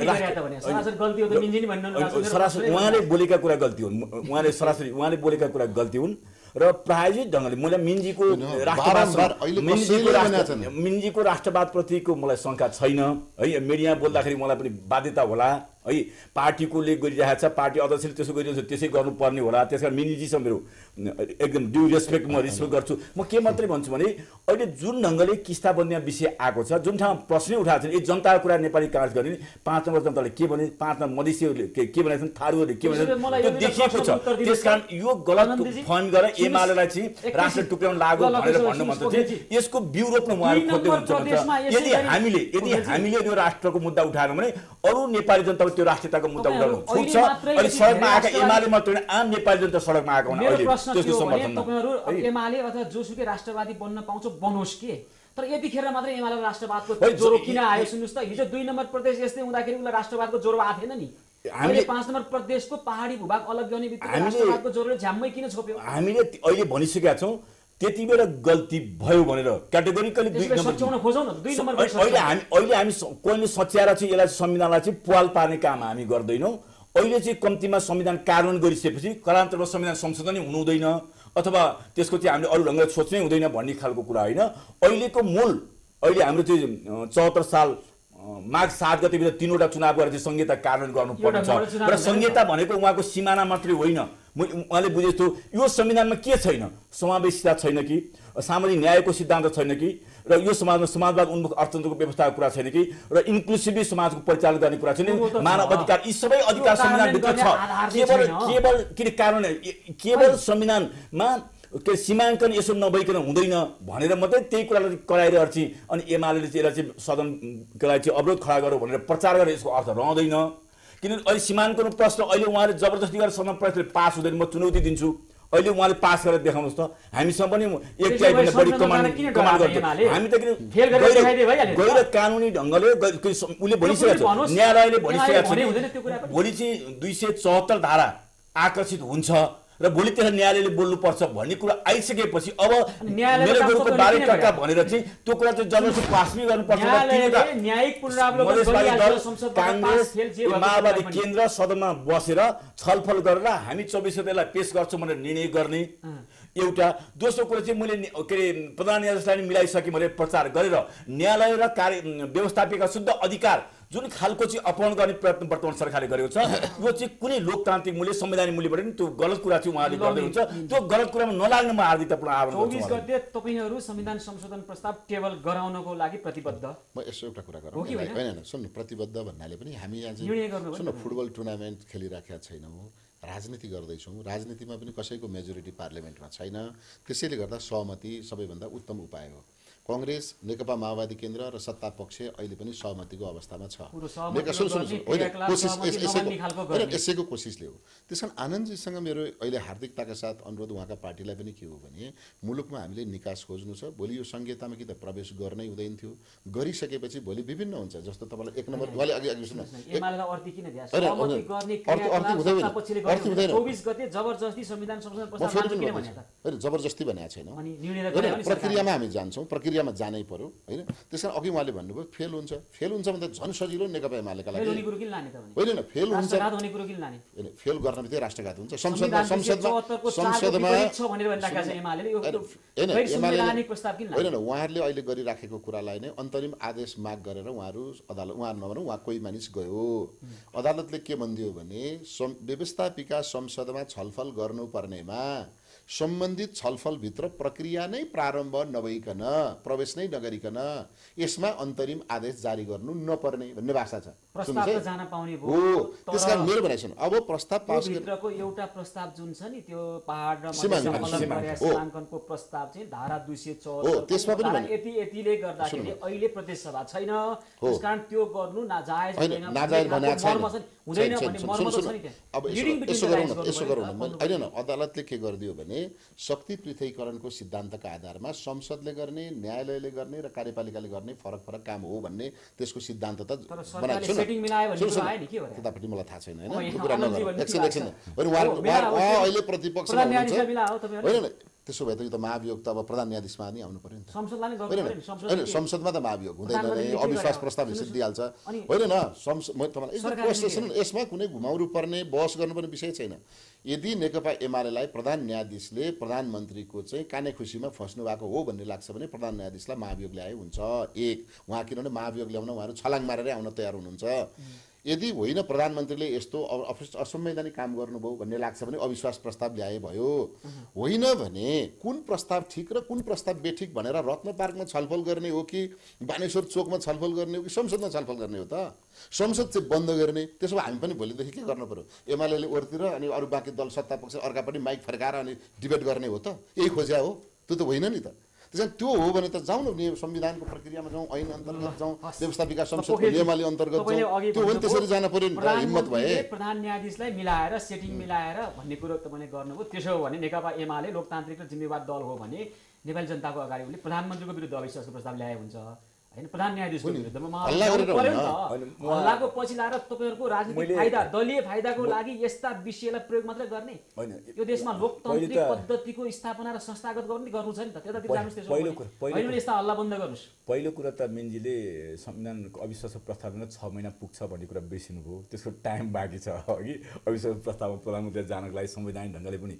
सरासरी उहाँले बोलेका कुरा गल्ती हुन्, उहाँले बोलेका कुरा गल्ती हुन् र प्रायोजित ढङ्गले मलाई मिन्जीको राष्ट्रवादप्रतिको मलाई शङ्का छैन है। मिडिया बोल्दाखेरि मलाई पनि बाध्यता होला है, पार्टीकोले गरिरहेको छ, पार्टी अध्यक्षले त्यसो गरिरहेको छ, त्यसै गर्नुपर्ने होला। त्यस कारण मिन्जीसँग मेरो एकदम ड्यु रेस्पेक्ट म रिस्पेक्ट गर्छु। म के मात्रै भन्छु भने अहिले जुन ढङ्गले किस्ताबन्दीमा विषय आएको छ, जुन ठाउँमा प्रश्नै उठाएको छ, यो जनताको कुरा नेपाली काङ्ग्रेस गर्ने 5 नम्बर जनताले के भने, 5 नम्बर मधेसीहरूले के भनेका छन्, थारूहरूले के भनेका छन्, त्यो देखिएको छ। त्यसकारण यो गलत फन्ड गरेर एमालेलाई चाहिँ राष्ट्र टुक्राउन लाग्यो भनेर भन्नु मात्र चाहिँ यसको बिउ रोप्न उहाँहरू खोज्दै हुन्छ। यदि हामीले यो राष्ट्रको मुद्दा उठाएन भने अरू नेपाली जनता त्यो राष्ट्रियताको मुद्दा उठाउनु छुट्छ। अनि सडकमा आएका एमाले मात्र होइन, आम नेपाली जनता सडकमा आएको हुन् अहिले त्यसको समर्थन। तपाईँहरू एमाले अथवा जोसुकै राष्ट्रवादी बन्न पाउँछ बनोस् के, तर यतिखेर मात्रै एमाले राष्ट्रवादको ज्वरो किन आयो सुन्नुहोस् त। हिजो 2 नम्बर प्रदेश यस्तै हुँदाखेरि उसलाई राष्ट्रवादको ज्वरो आएको थिएन नि। हामीले 5 नम्बर प्रदेशको पहाडी भूभाग अलग गर्ने बित्तिकै राष्ट्रवादको ज्वरोले झ्याम्मै किन छोप्यो। हामीले अहिले भनिसकेका छौँ त्यति बेला गल्ती भयो भनेर क्याटेगोरिकली 2 नम्बर अहिले हामी कोहीले सच्याएर चाहिँ यसलाई संविधानलाई चाहिँ पुवाल पार्ने काम हामी गर्दैनौँ। अहिले चाहिँ कम्तीमा संविधान कार्यान्वयन गरिसकेपछि कालान्तरमा संविधान संशोधन हुनु हुँदैन अथवा त्यसको चाहिँ हामीले अरू ढङ्गले सोच्नै हुँदैन भन्ने खालको कुरा होइन। अहिलेको मूल अहिले हाम्रो चाहिँ 74 साल माघ 7 गतेभित्र 3वटा चुनाव गरेर चाहिँ संहिता कार्यान्वयन गर्नुपर्ने छ र संहिता भनेको उहाँको सिमाना मात्रै होइन। उहाँले बुझे जस्तो यो संविधानमा के छैन, समावेशिता छैन कि, सामाजिक न्यायको सिद्धान्त छैन कि, र यो समाजमा समाजवाद उन्मुख अर्थतन्त्रको व्यवस्थाको कुरा छैन कि, र इन्क्लुसिभ समाजको परिचालन गर्ने कुरा छैन, मानव अधिकार, यी सबै अधिकार संविधानभित्र छ। केवल किन कारण केवल संविधानमा के सीमाङ्कन यसो नभइकन हुँदैन भनेर मात्रै त्यही कुरालाई कराइरहेको छ। अनि एमाले चाहिँ यसलाई चाहिँ सदनको लागि चाहिँ अवरोध खडा गर्यो भनेर प्रचार गरेर यसको अर्थ रहँदैन। किनभने अहिले सीमाङ्कन प्रश्न अहिले उहाँले जबरजस्ती गरेर सदन प्रश्न पास हुँदैन, म चुनौती दिन्छु। अहिले उहाँले पास गरेर देखाउनुहोस् त, हामीसँग पनि एक टाइपले बढी कमान्ड गर्छ। हामी त किन गैर कानुनी ढङ्गले उसले भनिसकेको छ, न्यायालयले भनिसकेको छ भोलि चाहिँ 274 धारा आकर्षित हुन्छ र भोलि त्यहाँ न्यायालयले बोल्नुपर्छ भन्ने कुरा आइसकेपछि अब मेरो गुरुको 12 टक्का भनेर चाहिँ त्यो कुरा चाहिँ जबरजस्ती पास नै गर्नुपर्छ। काङ्ग्रेस माओवादी केन्द्र सदनमा बसेर छलफल गरेर हामी 24 गतेलाई पेश गर्छौँ भनेर निर्णय गर्ने एउटा। दोस्रो कुरा चाहिँ मैले के अरे प्रधान न्यायाधीशलाई मिलाइसकेँ भनेर प्रचार गरेर न्यायालय र कार्य व्यवस्थापिका शुद्ध अधिकार जुन खालको चाहिँ अपहरण गर्ने प्रयत्न वर्तमान सरकारले गरेको छ, यो चाहिँ कुनै लोकतान्त्रिक मूल्य संवैधानिक मूल्यबाट नि त्यो गलत कुरा चाहिँ उहाँले गर्दै हुन्छ। त्यो गलत कुरामा नलाग्न म हार्दिकतापूर्ण आह्वान गर्छु। 24 गते तपाईहरु संविधान संशोधन प्रस्ताव टेबल गराउनको लागि प्रतिबद्ध। म यसो एउटा कुरा गरौँ हैन, सुन्नु, प्रतिबद्ध भन्नाले पनि हामी यहाँ चाहिँ सुन्नु फुटबल टुर्नामेन्ट खेलिराखेका छैनौँ, राजनीति गर्दैछौँ। राजनीतिमा पनि कसैको मेजोरिटी पार्लियामेन्टमा छैन, त्यसैले गर्दा सहमति सबैभन्दा उत्तम उपाय हो। कांग्रेस नेकपा माओवादी केन्द्र र सत्ता पक्ष अहिले पनि सहमतिको अवस्थामा छ। यसैको कोसिसले हो। त्यसकारण आनन्दजीसँग मेरो अहिले हार्दिकताका साथ अनुरोध उहाँका पार्टीलाई पनि के हो भने मुलुकमा हामीले निकास खोज्नु छ। भोलि यो संहितामा कि त प्रवेश गर्नै हुँदैन थियो, गरिसकेपछि भोलि विभिन्न हुन्छ। जस्तो तपाईलाई एक नम्बर उहाँले अघि सुन्नु एमालेलाई अर्थी किन दिया सहमति गर्ने क्रियाकलाप पक्षले गर्ने 24 गते जबरजस्ती संविधान संशोधन प्रस्ताव किन भने त हैन जबरजस्ती भनेको छैन। प्रक्रियामा हामी जान्छौँ, प्रक्रियामा जानै पर्यो हैन। त्यसकारण अघि उहाँले भन्नुभयो फेल हुन्छ भन्दा झन् सजिलो नेकपा एमालेका लागि होइन न, फेल हुन्छ हैन, फेल गर्न बित्तिकै राष्ट्रघात हुन्छ। संसदमा होइन उहाँहरूले अहिले गरिराखेको कुरालाई नै अन्तरिम आदेश माग गरेर उहाँहरू अदालत उहाँ नभनौँ उहाँ कोही मानिस गयो, अदालतले के भनिदियो भने व्यवस्थापिका संसदमा छलफल गर्नुपर्नेमा सम्बन्धित छलफलभित्र प्रक्रिया नै प्रारम्भ नभइकन प्रवेश नै नगरिकन यसमा अन्तरिम आदेश जारी गर्नु नपर्ने भन्ने भाषा छ। त्यसकारण मेरो भनाइ सुन, अब प्रस्ताव पास भित्रको एउटा प्रस्ताव जुन छ नि त्यो पहाड र सीमाङ्कनको प्रस्ताव चाहिँ धारा 214 त्यसमा पनि यतिले गर्दाखेरि अहिले प्रदेश सभा छैन, त्यसकारण त्यो गर्नु नाजायज होइन, नाजायज भनेको छैन। अब यसो गरौँ न हैन, अदालतले के गरिदियो भने शक्ति पृथकीकरणको सिद्धान्तका आधारमा संसदले गर्ने, न्यायालयले गर्ने र कार्यपालिकाले गर्ने फरक काम हो भन्ने त्यसको सिद्धान्त त बनाएको छ। त्यतापट्टि मलाई थाहा छैन हैन, त्यो कुरा नगरौँ। एकछिन उहाँ अहिले प्रतिपक्षमा हुनुहुन्छ होइन। त्यसो भए त यो त महाभियोग त अब प्रधान न्यायाधीशमा नि आउनु पर्यो नि त, होइन संसदमा त महाभियोग हुँदैन नै, अविश्वास प्रस्ताव हिस्सा दिइहाल्छ होइन न। म तपाईँलाई यसमा कुनै घुमाउनु पर्ने बहस गर्नुपर्ने विषय छैन। यदि नेकपा एमालेलाई प्रधान न्यायाधीशले प्रधानमन्त्रीको चाहिँ काने खुसीमा फस्नु भएको हो भन्ने लाग्छ भने प्रधान न्यायाधीशलाई महाभियोग ल्याए हुन्छ। एक उहाँ किनभने महाभियोग ल्याउन उहाँहरू छलाङ मारेरै आउन तयार हुनुहुन्छ। यदि होइन प्रधानमन्त्रीले यस्तो असंवैधानिक काम गर्नुभयो भन्ने लाग्छ भने अविश्वास प्रस्ताव ल्याए भयो। होइन भने कुन प्रस्ताव ठिक र कुन प्रस्ताव बेठिक भनेर रत्न पार्कमा छलफल गर्ने हो कि बानेश्वर चोकमा छलफल गर्ने हो कि संसदमा छलफल गर्ने हो त? संसद चाहिँ बन्द गर्ने। त्यसो भए हामी पनि भोलिदेखि के गर्नु पर्यो, एमाले ओरतिर अनि अरू बाँकी दल सत्ता पक्ष अर्का पनि माइक फर्काएर अनि डिबेट गर्ने हो त? यही खोज्या हो? त्यो त होइन नि त। त्यसैले त्यो हो भने त जाउँ न, संविधानको प्रक्रियामा जाउँ, ऐन अन्तर्गत जाउँ, व्यवस्थापिका संसदको नियमावली अन्तर्गत जाउँ। त्यो हो नि, त्यसरी जान पर्यो नि। हिम्मत भए प्रधान न्यायाधीशलाई मिलाएर सेटिङ मिलाएर भन्ने कुरो तपाईँले गर्नुभयो। त्यसो हो भने नेकपा एमाले लोकतान्त्रिक र जिम्मेवार दल हो भने नेपाली जनताको अगाडि उसले प्रधानमन्त्रीको विरुद्ध अविश्वासको प्रस्ताव ल्याए हुन्छ हैन, प्रधान न्यायाधीशको विरुद्धमा हल्लाको पछि लाएर तपाईँहरूको राजनीतिक फाइदा, दलीय फाइदाको लागि यस्ता विषयलाई प्रयोग मात्रै गर्ने? यो देशमा लोकतान्त्रिक पद्धतिको स्थापना र संस्थागत गर्नु छ नि त, त्यतातिर जानुस्। त्यसो होइन यस्ता हल्ला बन्द गर्नुस्। पहिलो कुरा त मेनजीले संविधान अविश्वास प्रस्तावमा 6 महिना पुग्छ भन्ने कुरा बिर्सिनुभयो। त्यसको टाइम बाँकी छ अघि अविश्वास प्रस्तावमा प्रधानमन्त्री जानको लागि संवैधानिक ढङ्गले पनि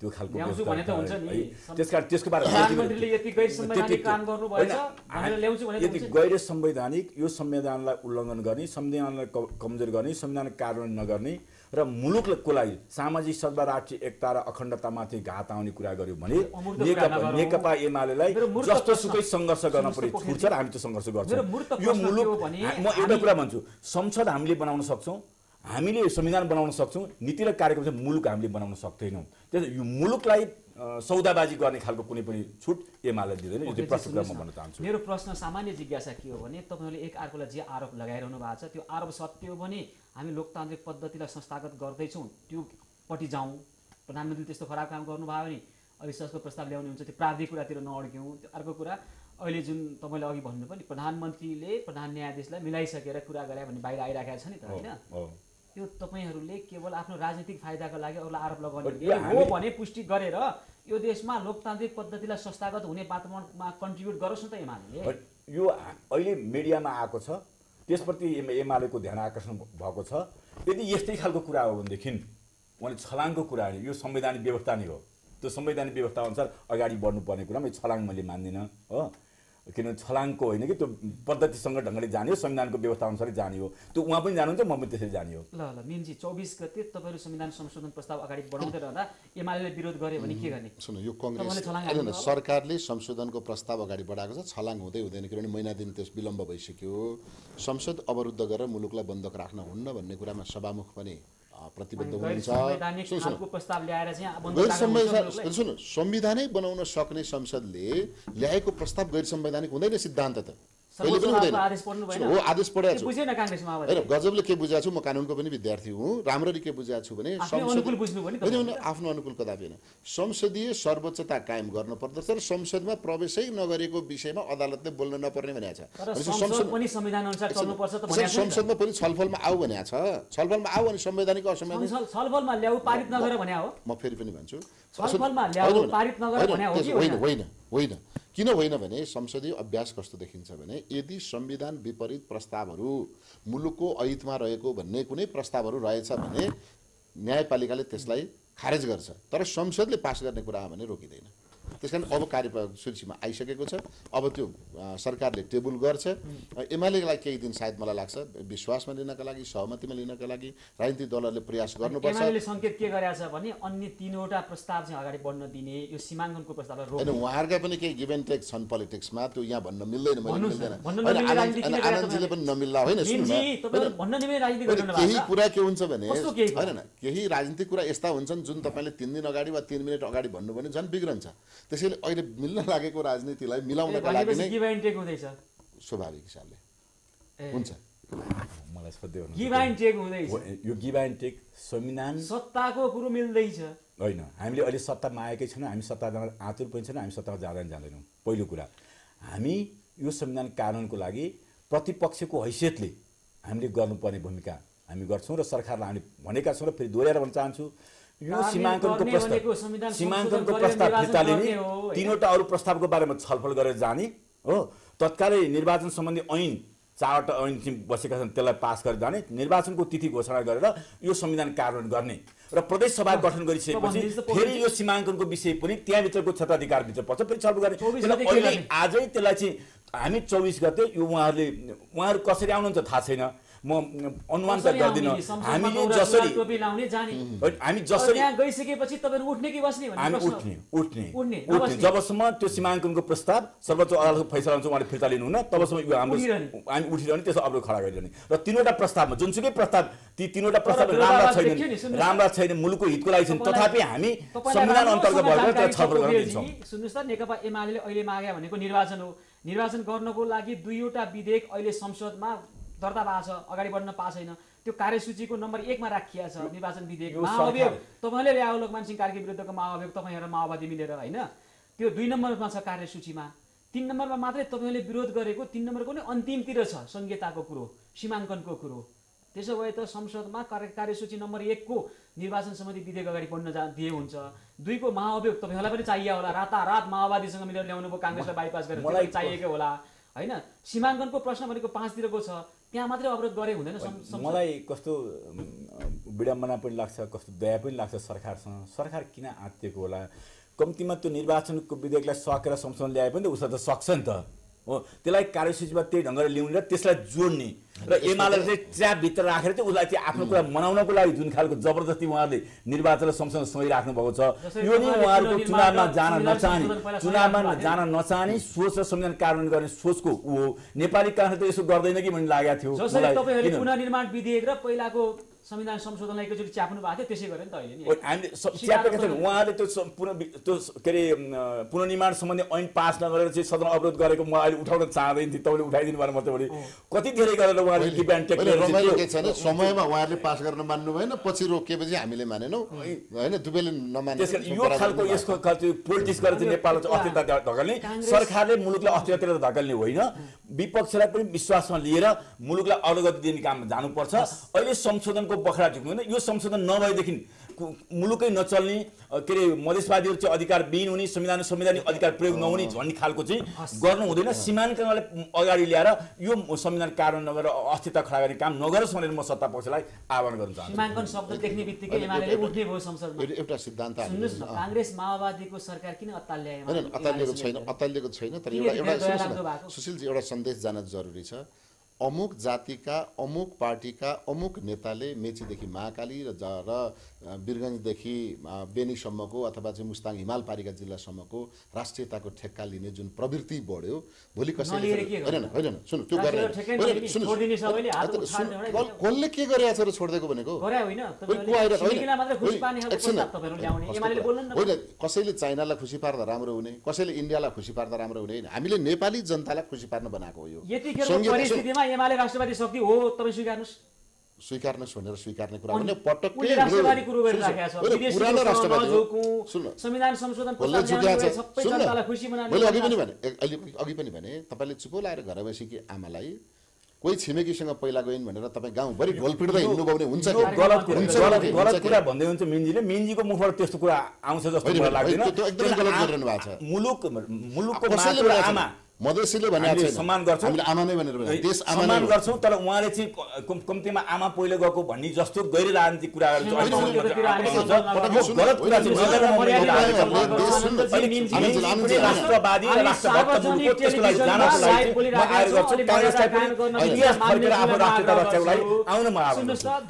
त्यो खालको ल्याउँछु भने त हुन्छ नि। त्यसकारण त्यसको बारेमा प्रधानमन्त्रीले यति गैर संवैधानिक काम गर्नुभएछ भनेर ल्याउँछु भने यति गैर संवैधानिक यो संविधानलाई उल्लङ्घन गर्ने, संविधानलाई कमजोर गर्ने, संविधान कार्यान्वयन नगर्ने र मुलुकको लागि सामाजिक सद्भाव, राष्ट्रिय एकता र अखण्डतामाथि घात आउने कुरा गर्यो भने नेकपा एमालेलाई जस्तो सुकै सङ्घर्ष गर्न पर्ने छुट छ र हामी त्यो सङ्घर्ष गर्छौँ। यो मुलुक म एउटा कुरा भन्छु, संसद हामीले बनाउन सक्छौँ, हामीले संविधान बनाउन सक्छौँ, नीति र कार्यक्रम चाहिँ मुलुक हामीले बनाउन सक्दैनौँ। त्यसो यो मुलुकलाई सौदाबाजी गर्ने खालको कुनै पनि छुट एमाले दिँदैन। यो चाहिँ प्रश्न म भन्न चाहन्छु। मेरो प्रश्न सामान्य जिज्ञासा के हो भने तपाईँहरूले एक अर्कोलाई जे आरोप लगाइरहनु भएको छ त्यो आरोप सत्य हो भने हामी लोकतान्त्रिक पद्धतिलाई संस्थागत गर्दैछौँ त्योपट्टि जाउँ। प्रधानमन्त्रीले त्यस्तो खराब काम गर्नुभयो भने अविश्वासको प्रस्ताव ल्याउने हुन्छ, त्यो प्राविधिक कुरातिर नअड्क्यौँ। त्यो अर्को कुरा अहिले जुन तपाईँले अघि भन्नु पनि प्रधानमन्त्रीले प्रधान न्यायाधीशलाई मिलाइसकेर कुरा गरे भने बाहिर आइराखेको छ नि त, होइन? त्यो तपाईँहरूले केवल आफ्नो राजनीतिक फाइदाको लागि अरूलाई आरोप लगाउने हो भने पुष्टि गरेर यो देशमा लोकतान्त्रिक पद्धतिलाई संस्थागत हुने वातावरणमा कन्ट्रिब्युट गरोस् न त एमाले। यो अहिले मिडियामा आएको छ, त्यसप्रति एमालेको ध्यान आकर्षण भएको छ। यदि यस्तै खालको कुरा हो भनेदेखि उहाँले छलाङको कुरा हो, यो संवैधानिक व्यवस्था नै हो। त्यो संवैधानिक व्यवस्था अनुसार अगाडि बढ्नुपर्ने कुरा छलाङ मैले मान्दिनँ हो, किनभने छलाङको होइन कि त्यो पद्धतिसँग ढङ्गले जाने हो, संविधानको व्यवस्था अनुसारै जाने हो। त्यो उहाँ पनि जानुहुन्छ, म पनि त्यसरी जाने हो। ल मिनजी 24 गते तपाईँहरू संविधान संशोधन प्रस्ताव अगाडि बढाउँदै रहँदा एमाले विरोध गर्यो भने के गर्ने? सुन्नु, यो कांग्रेस सरकारले संशोधनको प्रस्ताव अगाडि बढाएको छ, छलाङ हुँदै हुँदैन, किनभने महिना दिन त्यस विलम्ब भइसक्यो। संसद अवरुद्ध गरेर मुलुकलाई बन्धक राख्न हुन्न भन्ने कुरामा सभामुख पनि प्रतिबद्ध हुनुहुन्छ। सुन्नु, संविधानै बनाउन सक्ने संसदले ल्याएको प्रस्ताव गैर संवैधानिक हुँदैन सिद्धान्त त कहिले पनि हुँदैन। हो, आदेश पढेको छु होइन, गजबले के बुझाएको छु, म कानुनको पनि विद्यार्थी हुँ, राम्ररी के बुझाएको छु भने आफ्नो अनुकूल कदापि होइन, संसदीय सर्वोच्चता कायम गर्न पर्दछ र संसदमा प्रवेशै नगरेको विषयमा अदालतले बोल्न नपर्ने भनेको छ। संसदमा पनि छलफलमा आऊ भनेको छ, छलफलमा आऊ भने संवैधानिक असंवैधानिक छलफलमा ल्याऊ पारित नगर भने हो। म फेरि पनि भन्छु, छलफलमा ल्याऊ पारित नगर भने हो कि होइन? होइन होइन, किन होइन भने संसदीय अभ्यास कस्तो देखिन्छ भने यदि संविधान विपरीत प्रस्तावहरू मुलुकको अहितमा रहेको भन्ने कुनै प्रस्तावहरू रहेछ भने न्यायपालिकाले त्यसलाई खारेज गर्छ, तर संसदले पास गर्ने कुरा भने रोकिँदैन। त्यसकारण अब कार्यसूचीमा आइसकेको छ, अब त्यो सरकारले टेबल गर्छ। एमालेलाई केही दिन सायद मलाई लाग्छ विश्वासमा लिनका लागि, सहमतिमा लिनका लागि राजनीतिक दलहरूले प्रयास गर्नुपर्छ। एमालेले सङ्केत के गरेछ भने अन्य 3वटा प्रस्ताव चाहिँ अगाडि बढ्न दिने, यो सीमाङ्कनको प्रस्तावलाई रोक्ने। हैन, उहाँहरुका पनि केही गिभ एन्ड टेक छन् पोलिटिक्समा, त्यो यहाँ भन्न मिल्दैन, मैले मिल्दैन। आनन्दजीले पनि नमिल्ला होइन, केही कुरा के हुन्छ भने हैन, केही राजनीतिक कुरा यस्ता हुन्छन् जुन तपाईले 3 दिन अगाडि वा 3 मिनेट अगाडि भन्नु भने झन् बिग्रन्छ। त्यसैले अहिले मिल्न लागेको राजनीतिलाई मिलाउनका लागि नै गिभ एन्ड टेक हुँदैछ, स्वाभाविक हिसाबले हुन्छ। मलाई सोध्दै हुनुहुन्छ गिभ एन्ड टेक हुँदैछ, यो गिभ एन्ड टेक संविधान सत्ताको कुरो मिल्दैछ होइन। हामीले अहिले सत्तामा आएकै छैनौँ, हामी सत्ता जान आतुर पनि छैनौँ, हामी सत्तामा जाँदैनौँ। पहिलो कुरा, हामी यो संविधान कानुनको लागि प्रतिपक्षको हैसियतले हामीले गर्नुपर्ने भूमिका हामी गर्छौँ र सरकारलाई हामी भनेका छौँ। र फेरि दोहोऱ्याएर भन्न चाहन्छु, यो सीमाङ्कनको प्रस्ताव फिर्ता लिने, 3वटा अरू प्रस्तावको बारेमा छलफल गरेर जाने हो। तत्कालै निर्वाचन सम्बन्धी ऐन 4वटा ऐन चाहिँ बसेका छन्, त्यसलाई पास गरेर जाने, निर्वाचनको तिथि घोषणा गरेर यो संविधान कार्यान्वयन गर्ने र प्रदेश सभा गठन गरिसकेपछि फेरि यो सीमाङ्कनको विषय पनि त्यहाँभित्रको क्षेत्राधिकारभित्र पर्छ, फेरि छलफल गर्ने। अहिले आजै त्यसलाई चाहिँ हामी 24 गते यो उहाँहरू कसरी आउनुहुन्छ थाहा छैन, म अनुमान त गर्दिनँ। हामीले जसरी गइसकेपछि तपाईहरु उठ्ने कि बस्ने भन्ने हामी उठ्ने जबसम्म त्यो सीमाङ्कनको प्रस्ताव सर्वोच्च अदालतको फैसला हुन्छ उहाँले फिर्ता लिनुहुन्न, तबसम्म यो हाम्रो हामी उठिरहने, त्यसो अवरोध खडा गरिरहने। र 3वटा प्रस्तावमा जुनसुकै प्रस्ताव, ती 3वटा प्रस्ताव राम्रा छैन, मुलुकको हितको लागि छैन, तथापि हामी संविधान अन्तर्गत भएर त्यो छलफल गर्न दिन्छौँ। सुन्नुस् त, नेकपा एमालेले अहिले मागे भनेको निर्वाचन हो। निर्वाचन गर्नको लागि 2वटा विधेयक अहिले संसदमा दर्ता भएको छ, अगाडि बढ्न पाएको छैन। त्यो कार्यसूचीको नम्बर 1 मा राखिया छ निर्वाचन विधेयक। महाअभियोग तपाईले ल्यायो लोकमान सिंह कार्की विरुद्धको महाअभियोग, तपाईहरु माओवादी मिलेर हैन, त्यो 2 नम्बरमा छ कार्यसूचीमा। 3 नम्बरमा मात्रै तपाईले विरोध गरेको, 3 नम्बरको नै अन्तिमतिर छ संहिताको कुरो, सीमाङ्कनको कुरो। त्यसो भए त संसदमा कार्यसूची नम्बर 1 को निर्वाचन सम्बन्धी विधेयक अगाडि बढ्न दिए हुन्छ। 2 को महाअभियोग तपाईहरुलाई पनि चाहिए होला, रातारात माओवादीसँग मिलेर ल्याउनु भयो, कांग्रेसलाई बाइपास गरेर चाहिएको होला। होइन सीमाङ्कनको प्रश्न भनेको 5 तिरको छ त्यहाँ मात्रै अवरोध गरे हुँदैन मलाई कस्तो विडम्बना पनि लाग्छ कस्तो दया पनि लाग्छ सरकारसँग सरकार किन आत्तिएको होला कम्तीमा त्यो निर्वाचनको विधेयकलाई सकेर संशोधन ल्याए पनि त उसलाई त सक्छ नि त हो त्यसलाई कार्यसूचीमा त्यही ढङ्गले ल्याउने र त्यसलाई जोड्ने र एमाले चाहिँ च्यापभित्र राखेर चाहिँ उसलाई चाहिँ आफ्नो कुरा मनाउनको लागि जुन खालको जबरजस्ती उहाँहरूले निर्वाचन संसद सँगै राख्नु भएको छ यो नि उहाँहरूको चुनावमा जान नचाहने सोच र संविधान कार्यान्वयन गर्ने सोचको ऊ हो नेपाली काङ्ग्रेसले त यसो गर्दैन कि भन्ने लागेको थियो जसरी तपाईहरुले पुनर्निर्माण विधेयक र पहिलाको संविधान संशोधनलाई एकचोटि च्याप्नु भएको थियो त्यसै गरे नि त अहिले नि हामीले च्यापेका थियौँ उहाँले त्यो के अरे पुनर्निर्माण सम्बन्धी ऐन पास नगरेर चाहिँ सदन अवरोध गरेको म अहिले उठाउन चाहँदैन थिएँ तपाईँले उठाइदिनु भएर मात्रै भने कति धेरै गरेर उहाँले डिमान्ड रमाइलो के छैन समयमा उहाँहरूले पास गर्न मान्नु भएन पछि रोकिएपछि हामीले मानेनौँ होइन दुवैले नमाने यो खालको यसको पोलिटिक्स गरेर चाहिँ नेपाललाई चाहिँ अस्थिरता धकेल्ने सरकारले मुलुकलाई अस्थिरतातिर धकेल्ने होइन विपक्षलाई पनि विश्वासमा लिएर मुलुकलाई अग्रगति दिने काममा जानुपर्छ अहिले संशोधनको बखरा झुक्नु यो संशोधन नभएदेखि मुलुकै नचल्ने के अरे मधेसवादीहरू चाहिँ अधिकारविहीन हुने संवैधानिक अधिकार प्रयोग नहुने भन्ने खालको चाहिँ गर्नु हुँदैन सीमाङ्कनलाई अगाडि ल्याएर यो संविधान कार्यान्वयन नगरेर अस्थिरता खडा गर्ने काम नगरोस् भनेर म सत्ता पक्षलाई आह्वान गर्न चाहन्छु सीमाङ्कन शब्द देख्ने बित्तिकै एमाले उठ्ने भयो संसदमा एउटा सिद्धान्त कांग्रेस माओवादीको सरकार किन अत्तालिएको छैन तर एउटा सुशीलजी एउटा सन्देश जान जरुरी छ अमुक जातिका अमुक पार्टीका अमुक नेताले मेचीदेखि महाकाली र वीरगञ्जदेखि बेनीसम्मको अथवा चाहिँ मुस्ताङ हिमालपारिका जिल्लासम्मको राष्ट्रियताको ठेक्का लिने जुन प्रवृत्ति बढ्यो भोलि कसैले होइन सुन त्यो गर्ने कसले के गरेछ र छोडिदिएको भनेको होइन कसैले चाइनालाई खुसी पार्दा राम्रो हुने कसैले इन्डियालाई खुसी पार्दा राम्रो हुने होइन हामीले नेपाली जनतालाई खुसी पार्न बनाएको हो यो एमाले राष्ट्रवादी शक्ति हो तपाई स्वीकार्नुस् भनेर स्वीकार्ने कुरा भने पटक्कै राष्ट्रवादी कुरो गरिराखेको छ पुरानो राष्ट्रवादी सुन संविधान संशोधन प्रस्ताव सबै जनतालाई खुसी बनाउने मैले अघि पनि भने तपाईले चुप लाएर घर बसेकी आमालाई कोही छिमेकीसँग पहिला गइन् भनेर तपाईँ गाउँभरि ढोल पिट्दै हिँड्नु भने हुन्छ गलत कुरा भन्दै हुन्छ मिन्जीको मुखबाट त्यस्तो कुरा आउँछ जस्तो मलाई लाग्दैन त्यो एकदमै गलत गरिरहनु भएको छ मुलुकको मात्र आमा मधेसीले भनेको छैन सम्मान गर्छौं हामीले आमा नै भनेर भने देश आमा सम्मान गर्छौं तर उहाँले चाहिँ कम्तीमा आमा पहिले गएको भन्ने जस्तो गैर राजनीतिक कुराहरु चाहिँ गलत कुरा चाहिँ राष्ट्रवादी र राष्ट्रभक्त मुलुकको त्यसको लागि जानको लागि म आएर गर्छु कांग्रेसलाई पनि इतिहास फर्केर आफ्नो राष्ट्रियता रक्षाको लागि आउन म आग्रह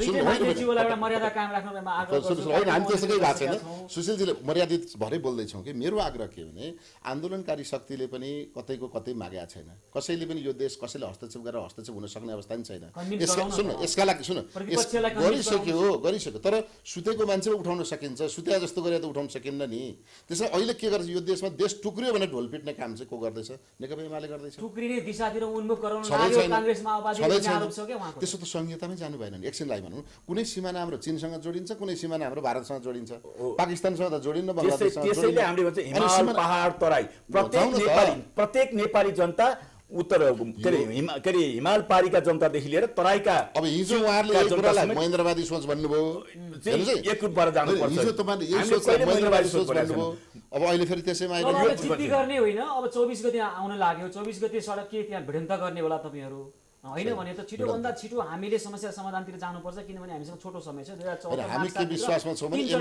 हामी त्यसकै भएको छैन सुशीलजीले मर्यादित भरै बोल्दै छौं कि मेरो आग्रह के भने आन्दोलनकारी शक्तिले पनि कतैको कतै मागेको छैन कसैले पनि यो देश कसैले हस्तक्षेप गरेर हस्तक्षेप हुन सक्ने अवस्था पनि छैन यसका लागि गरिसक्यो तर सुतेको मान्छे उठाउन सकिन्छ सुत्या जस्तो गरेर त उठाउन सकिन्न नि त्यसैले अहिले के गर्छ यो देशमा देश टुक्रियो भने ढोल पिट्ने काम चाहिँ को गर्दैछ नेकपा एमाले गर्दैछ टुक्रिने दिशातिर उन्मुख गराउन लाग्यो कांग्रेस माओवादीले आरोप छ के उहाँको त्यसो त संहितामै जानु भएन नि एकछिनलाई भनौं कुनै सीमाना हाम्रो चीनसँग जोडिन्छ कुनै सीमाना हाम्रो भारतसँग जोडिन्छ पाकिस्तानसँग त जोडिन्न बंगलादेशसँग त्यसैले हामीले भन्छ हिमाल पहाड तराई प्रत्येक नेपाली जनता उत्तर के अरे हिमाल पारिका जनतादेखि लिएर तराईका अब हिजो उहाँहरूले यो कुरालाई महेन्द्रवादी सोच भन्नुभयो एक रूपबाट जानुपर्छ हिजो तपाईले यही सोच महेन्द्रवादी सोच भन्नुभयो अब अहिले फेरि त्यसैमा आइदियो चित्ती गर्ने होइन अब 24 गते आउन लाग्यो 24 गते सडक के त्यहाँ भिडन्त गर्ने होला तपाईहरु हैन भने त छिटो भन्दा छिटो हामीले समस्या समाधानतिर जानुपर्छ किनभने हामीसँग छोटो समय छ 2014 हामी के विश्वासमा छौं भने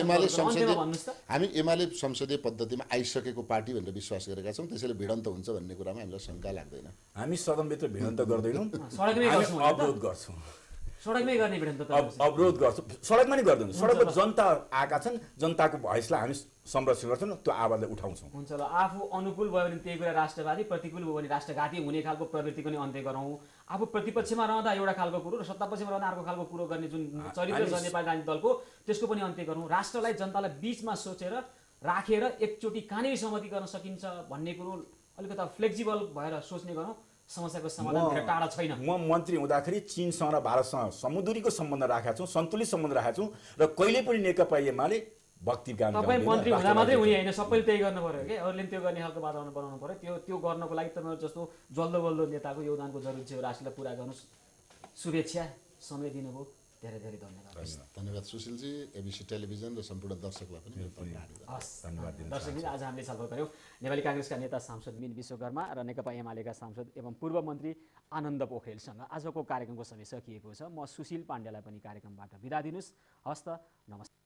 हामी एमाले संसदीय पद्धतिमा आइसकेको पार्टी भनेर विश्वास गरेका छौं त्यसैले भिडन्त हुन्छ भन्ने कुरामा हामीलाई शंका लाग्दैन हामी सदनभित्र भिडन्त गर्दैनौं सडकमै गर्छौं अवरोध गर्छौं सडकमै गर्ने भिडन्त त अवरोध गर्छौं सडकमा नि गर्दैनौं सडकमा जनता आएका छन् जनताको भोइसलाई हामी संरक्षण गर्छौं त्यो आवाजलाई उठाउँछौं हुन्छ ल आफू अनुकूल भयो भने त्यही कुरा राष्ट्रवादी प्रतिकूल भयो भने राष्ट्रघाती हुने खालको प्रवृत्तिको नि अन्त्य गरौँ आफू प्रतिपक्षमा रहँदा एउटा खालको कुरो र सत्तापक्षमा रहँदा अर्को खालको कुरो गर्ने जुन चरित्र छ नेपाली राजनीतिक दलको त्यसको पनि अन्त्य गरौँ राष्ट्रलाई जनतालाई बीचमा सोचेर राखेर एकचोटी कानुनी सहमति गर्न सकिन्छ भन्ने कुरो अलिकति फ्लेक्सिबल भएर सोच्ने गरौँ समस्याको समाधान धेरै टाढा छैन म मन्त्री हुँदाखेरि चीनसँग र भारतसँग समुद्रीको सम्बन्ध राखेका छौं सन्तुलित सम्बन्ध राखेका छौं र कहिले पनि नेकपा एमाले भक्ति गान तपाई मन्त्री हुँदा मात्रै हुने हैन सबैले त्यही गर्नु पर्यो के अरूले त्यो गर्ने खालको वातावरण बनाउनु पर्यो त्यो गर्नको लागि तपाईहरु जस्तो जल्दो बल्दो नेताको योगदानको जरुरी छ राष्ट्रलाई पुरा गर्नुस् शुभेच्छा समय दिनुभयो धेरै धेरै धन्यवाद। धन्यवाद सुशीलजी, एबिसी टेलिभिजन र सम्पूर्ण दर्शकलाई पनि मेरो धन्यवाद। हस्, धन्यवाद दिन दर्शकबिन, आज हामीले छलफल गऱ्यौँ नेपाली काङ्ग्रेसका नेता सांसद मिन विश्वकर्मा र नेकपा एमालेका सांसद एवं पूर्व मन्त्री आनन्द पोखरेलसँग। आजको कार्यक्रमको समय सकिएको छ। म सुशील पाण्डेलाई पनि कार्यक्रमबाट बिदा दिनुहोस्। हस्त, नमस्कार।